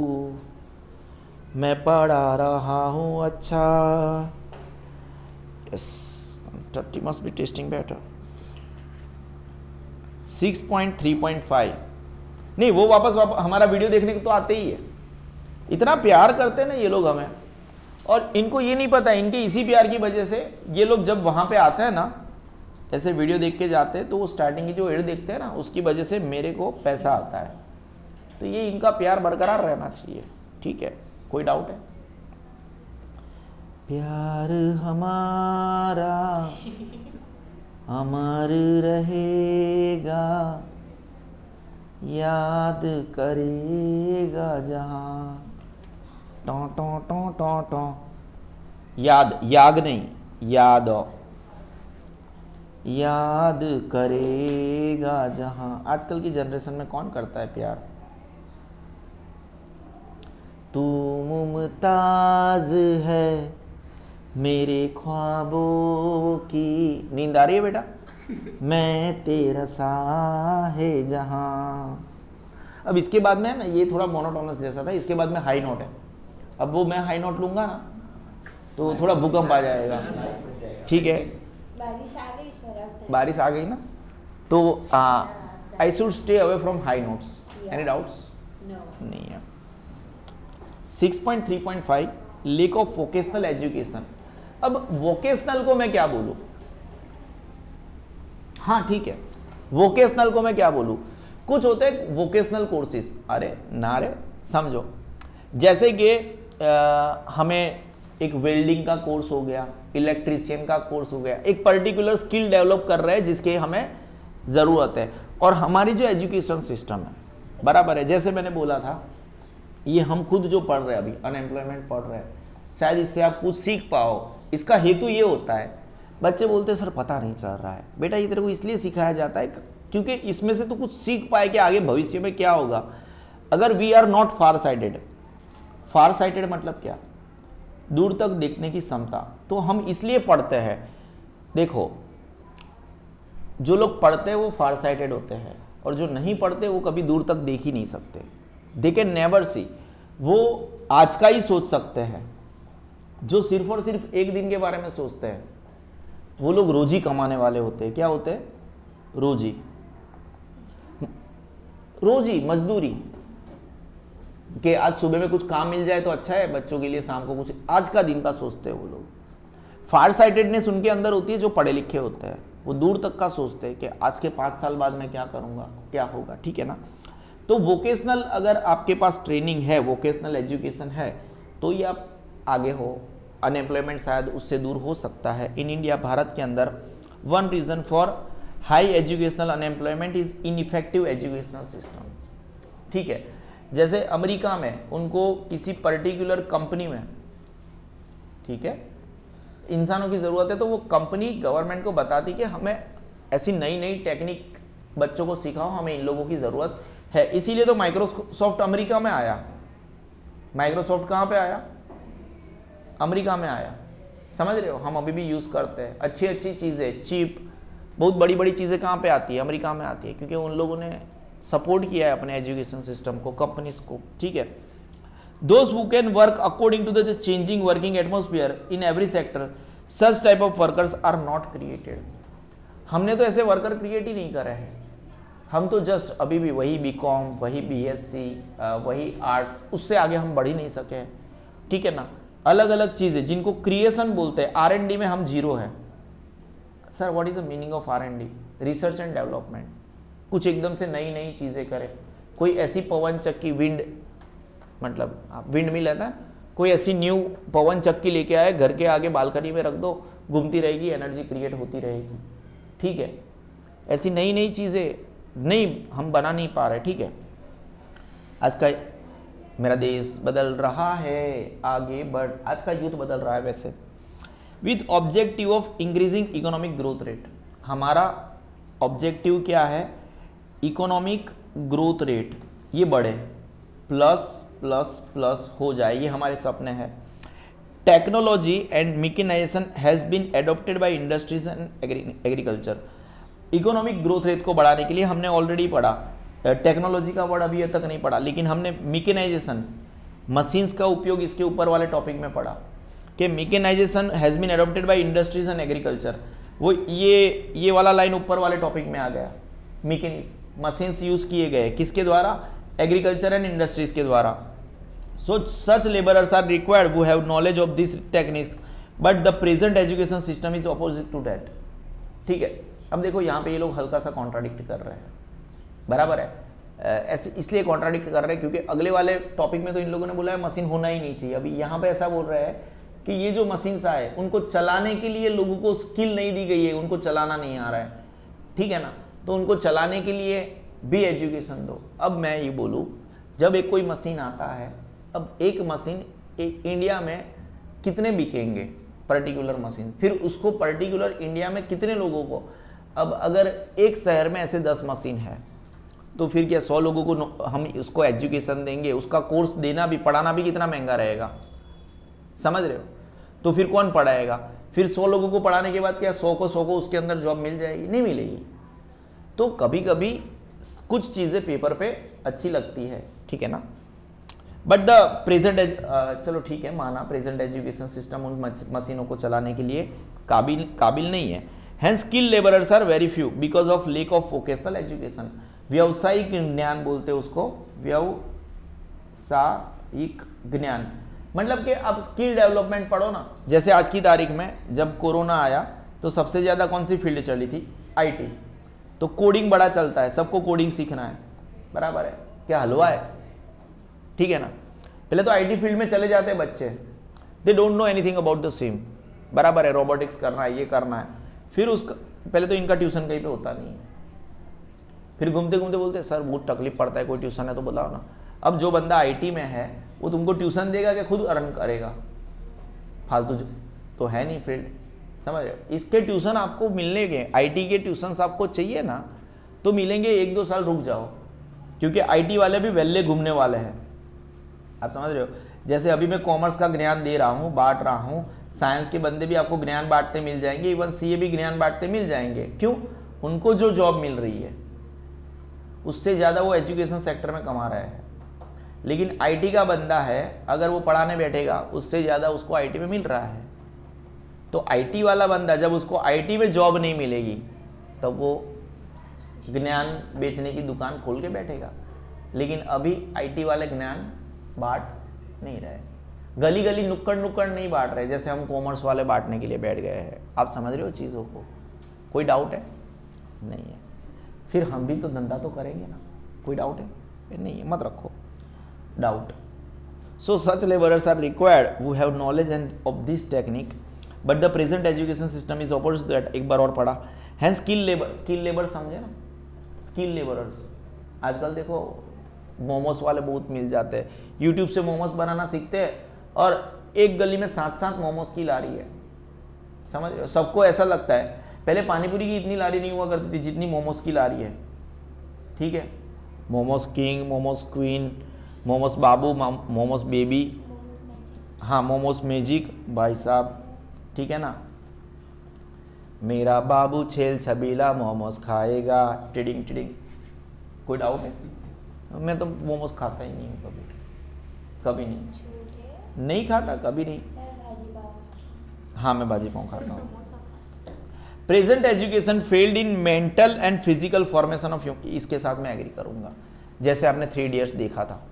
मैं पढ़ा रहा हूं अच्छा। Yes, 30 must be testing better. 6.3.5 नहीं, वो वापस हमारा वीडियो देखने को तो आते ही है। इतना प्यार करते हैं ना ये लोग हमें, और इनको ये नहीं पता, इनके इसी प्यार की वजह से ये लोग जब वहां पे आते हैं ना, ऐसे वीडियो देख के जाते हैं, तो वो स्टार्टिंग की जो एड देखते हैं ना, उसकी वजह से मेरे को पैसा आता है। तो ये इनका प्यार बरकरार रहना चाहिए, ठीक है? कोई डाउट है? प्यार हमारा अमर रहेगा, याद करेगा जहां। टो टो टो टो टो, याद, याद नहीं, याद, याद करेगा जहां। आजकल की जनरेशन में कौन करता है प्यार? तू मुमताज है मेरे ख्वाबों की। नींद आ रही है बेटा? मैं तेरा साहे जहां। अब इसके बाद में ना, ये थोड़ा मोनोटोनस जैसा था, इसके बाद में हाई नोट है। अब वो मैं हाई नोट लूंगा ना तो थोड़ा भूकंप आ जाएगा, ठीक है? बारिश आ गई सर, बारिश आ गई ना, तो I should stay away from high notes. Any doubts? नहीं है। 6.3.5 लेक ऑफ वोकेशनल एजुकेशन। अब वोकेशनल को मैं क्या बोलूं? हाँ ठीक है, वोकेशनल को मैं क्या बोलूं? कुछ होते हैं वोकेशनल कोर्सेज, अरे ना रे, समझो जैसे कि हमें एक वेल्डिंग का कोर्स हो गया, इलेक्ट्रीशियन का कोर्स हो गया, एक पर्टिकुलर स्किल डेवलप कर रहे हैं जिसके हमें ज़रूरत है। और हमारी जो एजुकेशन सिस्टम है, बराबर है, जैसे मैंने बोला था, ये हम खुद जो पढ़ रहे हैं अभी, अनएम्प्लॉयमेंट पढ़ रहे हैं, शायद इससे आप कुछ सीख पाओ। इसका हेतु ये होता है, बच्चे बोलते हैं सर पता नहीं चल रहा है। बेटा ये तेरे को इसलिए सिखाया जाता है क्योंकि इसमें से तो कुछ सीख पाए कि आगे भविष्य में क्या होगा। अगर we are not far sighted, far sighted मतलब क्या? दूर तक देखने की क्षमता। तो हम इसलिए पढ़ते हैं, देखो जो लोग पढ़ते हैं वो फार साइटेड होते हैं, और जो नहीं पढ़ते वो कभी दूर तक देख ही नहीं सकते। दे कैन नेवर सी, वो आज का ही सोच सकते हैं। जो सिर्फ और सिर्फ एक दिन के बारे में सोचते हैं वो लोग रोजी कमाने वाले होते हैं। क्या होते हैं? रोजी, रोजी, मजदूरी, कि आज सुबह में कुछ काम मिल जाए तो अच्छा है, बच्चों के लिए शाम को कुछ, आज का दिन का सोचते हैं वो लोग। फार साइटेडनेस उनके अंदर होती है जो पढ़े लिखे होते हैं, वो दूर तक का सोचते हैं कि आज के 5 साल बाद मैं क्या करूंगा, क्या होगा, ठीक है ना? तो वोकेशनल, अगर आपके पास ट्रेनिंग है, वोकेशनल एजुकेशन है, तो ये आप आगे हो। अनएम्प्लॉयमेंट शायद उससे दूर हो सकता है। इन इंडिया, भारत के अंदर, one reason for high educational unemployment is ineffective educational system, ठीक है? जैसे अमेरिका में उनको किसी पर्टिकुलर कंपनी में, ठीक है, इंसानों की ज़रूरत है, तो वो कंपनी गवर्नमेंट को बताती कि हमें ऐसी नई नई टेक्निक बच्चों को सिखाओ, हमें इन लोगों की ज़रूरत है। इसीलिए तो माइक्रोसॉफ्ट अमेरिका में आया। माइक्रोसॉफ्ट कहाँ पे आया? अमेरिका में आया। समझ रहे हो? हम अभी भी यूज़ करते हैं अच्छी अच्छी चीज़ें, चीप, बहुत बड़ी बड़ी चीज़ें कहाँ पे आती है? अमेरिका में आती है, क्योंकि उन लोगों ने सपोर्ट किया है अपने एजुकेशन सिस्टम को, कंपनीज को, ठीक है? Those who can work according to the changing working atmosphere in every sector, such type of workers are not created. हमने तो ऐसे वर्कर क्रिएट ही नहीं करे हैं। हम तो जस्ट अभी भी वही बीकॉम, वही बीएससी, वही आर्ट्स, उससे आगे हम बढ़ ही नहीं सके, ठीक है ना? अलग अलग चीज़ें जिनको क्रिएशन बोलते हैं। R&D में हम जीरो है। Sir what is the meaning of R&D? Research and development. कुछ एकदम से नई नई चीज़ें करे। कोई ऐसी पवन चक्की, विंड, मतलब आप विंड मिल लेता है, कोई ऐसी न्यू पवन चक्की लेके आए, घर के आगे बालकनी में रख दो, घूमती रहेगी, एनर्जी क्रिएट होती रहेगी, ठीक है? ऐसी नई नई चीज़ें नहीं हम बना नहीं पा रहे, ठीक है? आज का मेरा देश बदल रहा है, आगे बढ़, आज का यूथ बदल रहा है वैसे। With objective of increasing economic growth rate, हमारा ऑब्जेक्टिव क्या है, इकोनॉमिक ग्रोथ रेट ये बढ़े, प्लस प्लस प्लस हो जाए, ये हमारे सपने हैं। Technology and mechanisation has been adopted by industries and agriculture, economic growth rate को बढ़ाने के लिए हमने ऑलरेडी पढ़ा, टेक्नोलॉजी का वर्ड अभी तक नहीं पढ़ा, लेकिन हमने मैकेनाइजेशन, मशीन्स का उपयोग इसके ऊपर वाले टॉपिक में पढ़ा कि mechanisation has been adopted by industries and agriculture, वो ये वाला लाइन ऊपर वाले टॉपिक में आ गया। मशीन्स यूज किए गए किसके द्वारा, एग्रीकल्चर एंड इंडस्ट्रीज के द्वारा। So such labourers are required who have knowledge of this techniques but the present education system is opposite to that. ठीक है, अब देखो यहाँ पे ये लोग हल्का सा कॉन्ट्राडिक्ट कर रहे हैं, बराबर है, ऐसे इसलिए कॉन्ट्राडिक्ट कर रहे हैं क्योंकि अगले वाले टॉपिक में तो इन लोगों ने बोला है मशीन होना ही नहीं चाहिए, अभी यहाँ पे ऐसा बोल रहे हैं कि ये जो मशीन्स आए उनको चलाने के लिए लोगों को स्किल नहीं दी गई है, उनको चलाना नहीं आ रहा है, ठीक है ना, तो उनको चलाने के लिए भी एजुकेशन दो। अब मैं ये बोलूँ, जब एक कोई मशीन आता है, अब एक मशीन इंडिया में कितने बिकेंगे पर्टिकुलर मशीन, फिर उसको पर्टिकुलर इंडिया में कितने लोगों को, अब अगर एक शहर में ऐसे 10 मशीन है तो फिर क्या 100 लोगों को हम उसको एजुकेशन देंगे, उसका कोर्स देना भी पढ़ाना भी कितना महंगा रहेगा, समझ रहे हो, तो फिर कौन पढ़ाएगा, फिर 100 लोगों को पढ़ाने के बाद क्या 100 को उसके अंदर जॉब मिल जाएगी, नहीं मिलेगी। तो कभी कभी कुछ चीज़ें पेपर पे अच्छी लगती है, ठीक है ना, बट द प्रेजेंट चलो ठीक है माना, प्रेजेंट एजुकेशन सिस्टम उन मशीनों को चलाने के लिए काबिल नहीं है। Hence skill labourers are very few because of lack of vocational education, व्यावसायिक ज्ञान बोलते हैं उसको, व्यावसायिक ज्ञान, मतलब कि अब स्किल डेवलपमेंट पढ़ो ना। जैसे आज की तारीख में जब कोरोना आया तो सबसे ज़्यादा कौन सी फील्ड चली थी, आईटी, तो कोडिंग बड़ा चलता है, सबको कोडिंग सीखना है, बराबर है, क्या हलवा है, ठीक है ना। पहले तो आईटी फील्ड में चले जाते हैं बच्चे, they don't know anything about the same, बराबर है, रोबोटिक्स करना है, ये करना है, फिर उसका पहले तो इनका ट्यूशन कहीं पे होता नहीं है, फिर घूमते घूमते बोलते सर बहुत तकलीफ पड़ता है, कोई ट्यूशन है तो बताओ ना। अब जो बंदा आईटी में है वो तुमको ट्यूशन देगा कि खुद अर्न करेगा, फालतू तो है नहीं फील्ड, समझ रहे हो। इसके ट्यूशन आपको मिलने के, आईटी के ट्यूशंस आपको चाहिए ना तो मिलेंगे, 1-2 साल रुक जाओ, क्योंकि आईटी वाले भी वेल्ले घूमने वाले हैं, आप समझ रहे हो। जैसे अभी मैं कॉमर्स का ज्ञान दे रहा हूँ, बांट रहा हूँ, साइंस के बंदे भी आपको ज्ञान बांटते मिल जाएंगे, इवन सीए भी ज्ञान बांटते मिल जाएंगे, क्यों, उनको जो जॉब मिल रही है उससे ज़्यादा वो एजुकेशन सेक्टर में कमा रहा है। लेकिन आईटी का बंदा है, अगर वो पढ़ाने बैठेगा उससे ज़्यादा उसको आईटी में मिल रहा है, तो आईटी वाला बंदा जब उसको आईटी में जॉब नहीं मिलेगी तब वो ज्ञान बेचने की दुकान खोल के बैठेगा। लेकिन अभी आईटी वाले ज्ञान बांट नहीं रहे, गली गली नुक्कड़ नुक्कड़ नहीं बांट रहे, जैसे हम कॉमर्स वाले बांटने के लिए बैठ गए हैं। आप समझ रहे हो चीज़ों को, कोई डाउट है, नहीं है, फिर हम भी तो धंधा तो करेंगे ना, कोई डाउट है, नहीं है, मत रखो doubt. So such labourers are required who have knowledge and of this technique but the present education system is opposite that, एक बार और पढ़ा। हैंस स्किल लेबर समझे ना, स्किल लेबरर्स, आजकल देखो मोमोस वाले बहुत मिल जाते हैं, यूट्यूब से मोमोस बनाना सीखते हैं और एक गली में 7-7 मोमोस की लारी है, समझ रहे हो। सबको ऐसा लगता है, पहले पानीपुरी की इतनी लारी नहीं हुआ करती थी जितनी मोमोस की लारी है, ठीक है, मोमोस किंग, मोमोस क्वीन, मोमोस बाबू, मोमोस बेबी, हाँ मोमोस मैजिक, भाई साहब, ठीक है ना, मेरा बाबू छेल छबीला मोमोस खाएगा, टिडिंग टिडिंग, कोई डाउट है। मैं तो मोमोस खाता ही नहीं हूँ, कभी नहीं खाता, कभी नहीं। हाँ मैं भाजी पाव खाता हूँ। Present education failed in mental and physical formation of human, इसके साथ मैं एग्री करूंगा। जैसे आपने 3 इडियट्स देखा था,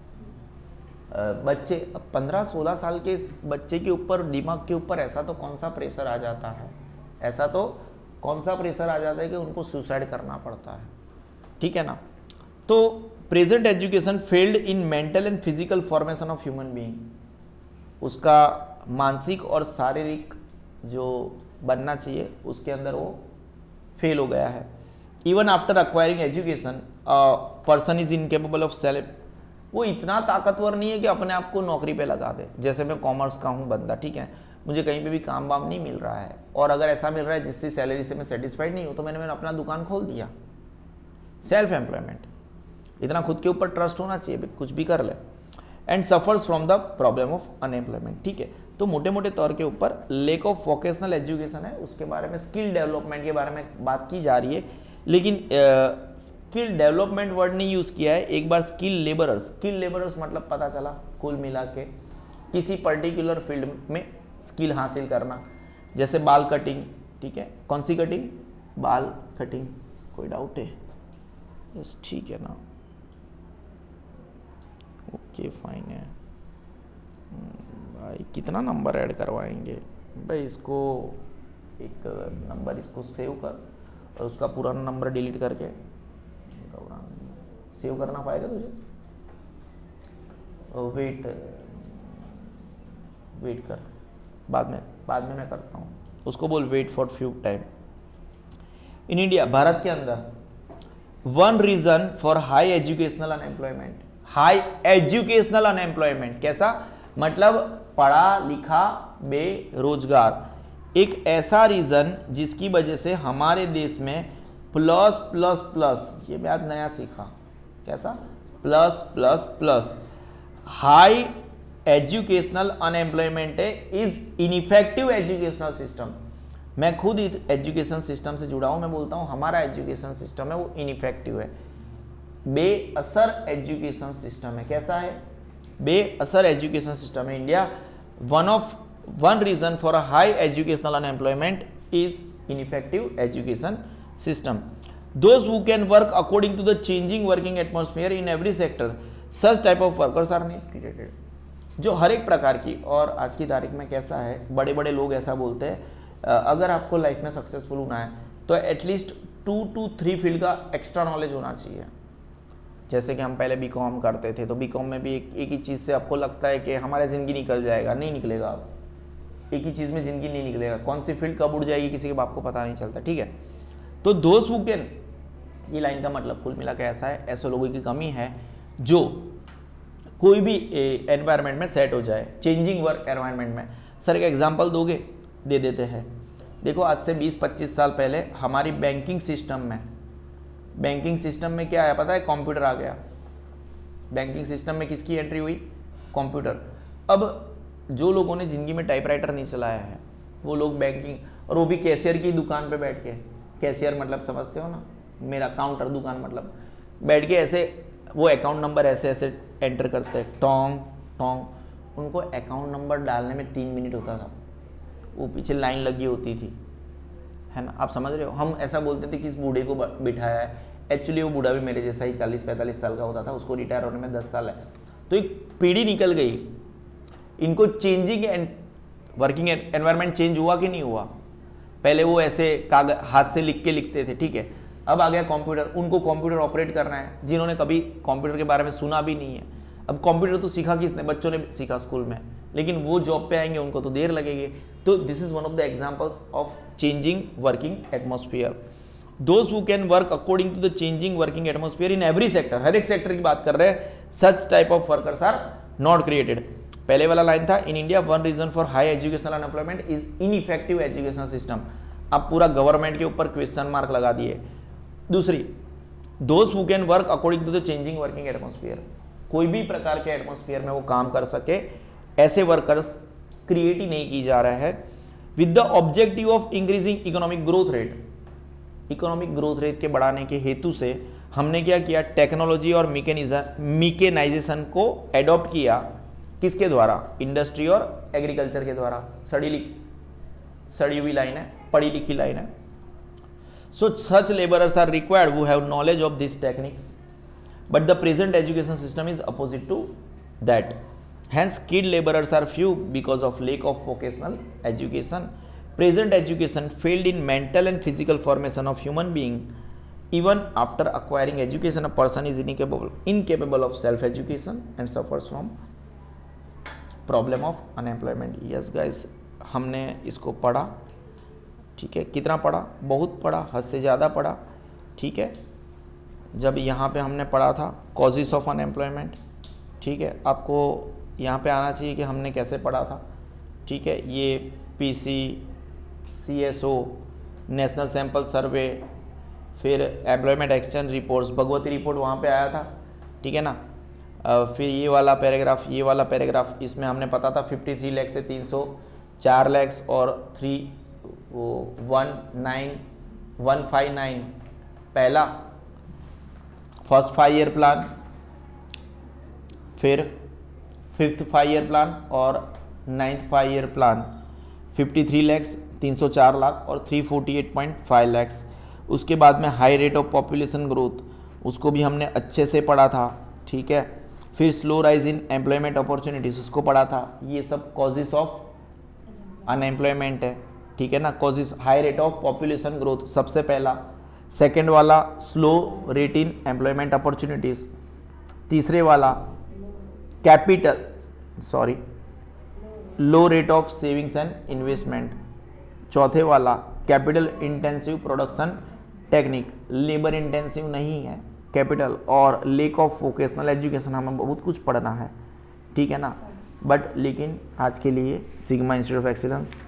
बच्चे 15-16 साल के बच्चे के ऊपर, दिमाग के ऊपर ऐसा तो कौन सा प्रेशर आ जाता है, ऐसा तो कौन सा प्रेशर आ जाता है कि उनको सुसाइड करना पड़ता है, ठीक है ना। तो present education failed in mental and physical formation of human being, उसका मानसिक और शारीरिक जो बनना चाहिए उसके अंदर वो फेल हो गया है। Even after acquiring education person is incapable of self वो इतना ताकतवर नहीं है कि अपने आप को नौकरी पे लगा दे। जैसे मैं कॉमर्स का हूँ बंदा, ठीक है, मुझे कहीं पे भी काम वाम नहीं मिल रहा है, और अगर ऐसा मिल रहा है जिससे सैलरी से मैं सेटिस्फाइड नहीं हूँ, तो मैंने अपना दुकान खोल दिया। सेल्फ एम्प्लॉयमेंट, इतना खुद के ऊपर ट्रस्ट होना चाहिए, कुछ भी कर ले। And suffers from the problem of unemployment, ठीक है। तो मोटे मोटे तौर के ऊपर लेक ऑफ वोकेशनल एजुकेशन है, उसके बारे में, स्किल डेवलपमेंट के बारे में बात की जा रही है, लेकिन स्किल डेवलपमेंट वर्ड नहीं यूज किया है। एक बार स्किल लेबरर्स, स्किल लेबरर्स मतलब पता चला कुल मिला के किसी पर्टिकुलर फील्ड में स्किल हासिल करना, जैसे बाल कटिंग, ठीक है, कौन सी कटिंग, बाल कटिंग, कोई डाउट है? यस, ठीक है ना, ओके फाइन है भाई। कितना नंबर ऐड करवाएंगे भाई? इसको एक नंबर इसको सेव कर और उसका पुराना नंबर डिलीट करके सेव करना पाएगा तुझे? वेट कर, बाद में मैं करता हूँ, उसको बोल wait for few time. In India, भारत के अंदर, one reason for high educational unemployment, high educational unemployment कैसा मतलब पढ़ा लिखा बेरोजगार, एक ऐसा रीजन जिसकी वजह से हमारे देश में प्लस प्लस प्लस, ये मैं आज नया सीखा, कैसा plus plus plus, high educational unemployment है, इज इनइफेक्टिव एजुकेशनल सिस्टम। मैं खुद एजुकेशन सिस्टम से जुड़ा हूं, मैं बोलता हूं हमारा एजुकेशन सिस्टम है वो इनइफेक्टिव है, बेअसर एजुकेशन सिस्टम है। कैसा है? बेअसर एजुकेशन सिस्टम है India. One reason for a high educational unemployment is ineffective education system. Those who can work according to the changing working atmosphere in every sector, such type of workers are not created. जो हर एक प्रकार की, और आज की तारीख में कैसा है, बड़े बड़े लोग ऐसा बोलते हैं, अगर आपको लाइफ में सक्सेसफुल होना है तो एटलीस्ट 2 to 3 फील्ड का एक्स्ट्रा नॉलेज होना चाहिए। जैसे कि हम पहले बीकॉम करते थे, तो बीकॉम में भी एक ही चीज़ से आपको लगता है कि हमारा ज़िंदगी निकल जाएगा, नहीं निकलेगा। आप एक ही चीज़ में ज़िंदगी नहीं निकलेगा, कौन सी फील्ड कब उड़ जाएगी किसी के बाप को पता नहीं चलता, ठीक है। तो दोस्त हु कैन, ये लाइन का मतलब कुल मिला के ऐसा है, ऐसे लोगों की कमी है जो कोई भी एनवायरनमेंट में सेट हो जाए, चेंजिंग वर्क एनवायरनमेंट में। सर एक एग्जांपल दोगे? दे देते हैं। देखो आज से 20-25 साल पहले हमारी बैंकिंग सिस्टम में क्या आया पता है? कंप्यूटर आ गया। बैंकिंग सिस्टम में किसकी एंट्री हुई? कंप्यूटर। अब जो लोगों ने जिंदगी में टाइपराइटर नहीं चलाया है वो लोग बैंकिंग, और वो भी कैशियर की दुकान पे बैठ के, कैशियर मतलब समझते हो ना, मेरा काउंटर दुकान मतलब, बैठ के ऐसे वो अकाउंट नंबर ऐसे ऐसे एंटर करते हैं, टोंग टोंग। उनको अकाउंट नंबर डालने में 3 मिनट होता था, वो पीछे लाइन लगी होती थी, है ना, आप समझ रहे हो। हम ऐसा बोलते थे कि इस बूढ़े को बिठाया है, एक्चुअली वो बूढ़ा भी मेरे जैसा ही 40-45 साल का होता था, उसको रिटायर होने में 10 साल है। तो एक पीढ़ी निकल गई। इनको changing and working environment change हुआ कि नहीं हुआ? पहले वो ऐसे कागज हाथ से लिख के लिखते थे, ठीक है, अब आ गया कंप्यूटर, उनको कंप्यूटर ऑपरेट करना है, जिन्होंने कभी कंप्यूटर के बारे में सुना भी नहीं है। अब कंप्यूटर तो सीखा किसने? बच्चों ने सीखा स्कूल में, लेकिन वो जॉब पे आएंगे उनको तो देर लगेगी। तो this is one of the examples of changing working atmosphere. Those who can work according to the changing working atmosphere in every sector, हर एक सेक्टर की बात कर रहे हैं, such type of workers are not created. पहले वाला line था in India one reason for high educational unemployment is ineffective education system. अब पूरा गवर्नमेंट के ऊपर क्वेश्चन मार्क लगा दिए। दूसरी, those who can work according to the changing working atmosphere, कोई भी प्रकार के एटमॉस्फेयर में वो काम कर सके, ऐसे वर्कर्स क्रिएट ही नहीं की जा रहा है। With the objective of increasing economic growth rate, economic growth rate के बढ़ाने के हेतु से हमने क्या किया? टेक्नोलॉजी और मैकेनाइजेशन को एडॉप्ट किया। किसके द्वारा? इंडस्ट्री और एग्रीकल्चर के द्वारा। सड़ी हुई लाइन है, पढ़ी लिखी लाइन है। So such laborers are required who have knowledge of these techniques, but the present education system is opposite to that. Hence skilled laborers are few because of lack of vocational education. Present education failed in mental and physical formation of human being. Even after acquiring education, a person is incapable of self education and suffers from problem of unemployment. Yes guys, हमने इसको पढ़ा, ठीक है, कितना पढ़ा? बहुत पढ़ा, हद से ज़्यादा पढ़ा, ठीक है। जब यहाँ पे हमने पढ़ा था कॉजेस ऑफ अनएम्प्लॉयमेंट, ठीक है, आपको यहाँ पे आना चाहिए कि हमने कैसे पढ़ा था। ठीक है, ये PC, CSO, national sample survey, फिर employment exchange reports, Bhagwati report वहाँ पे आया था। ठीक है ना। फिर ये वाला पैराग्राफ, ये वाला पैराग्राफ, इसमें हमने पता था 53 लाख से 304 लाख और 159 पहला फर्स्ट 5 ईयर प्लान, फिर 5th 5 ईयर प्लान और 9th 5 year plan, 53 lakh, 304 lakh और 348.5 लाख। उसके बाद में high rate of population growth, उसको भी हमने अच्छे से पढ़ा था। ठीक है, फिर slow rise in employment opportunities, उसको पढ़ा था। ये सब कॉजेस ऑफ अनएम्प्लॉयमेंट है। ठीक है ना, causes, high rate of population growth सबसे पहला, सेकेंड वाला slow rate in employment opportunities, तीसरे वाला low rate of savings and investment, चौथे वाला capital intensive production technique, labour intensive नहीं है कैपिटल, और लेक ऑफ वोकेशनल एजुकेशन, हमें बहुत कुछ पढ़ना है। ठीक है ना, बट लेकिन आज के लिए सिग्मा इंस्टीट्यूट ऑफ एक्सीलेंस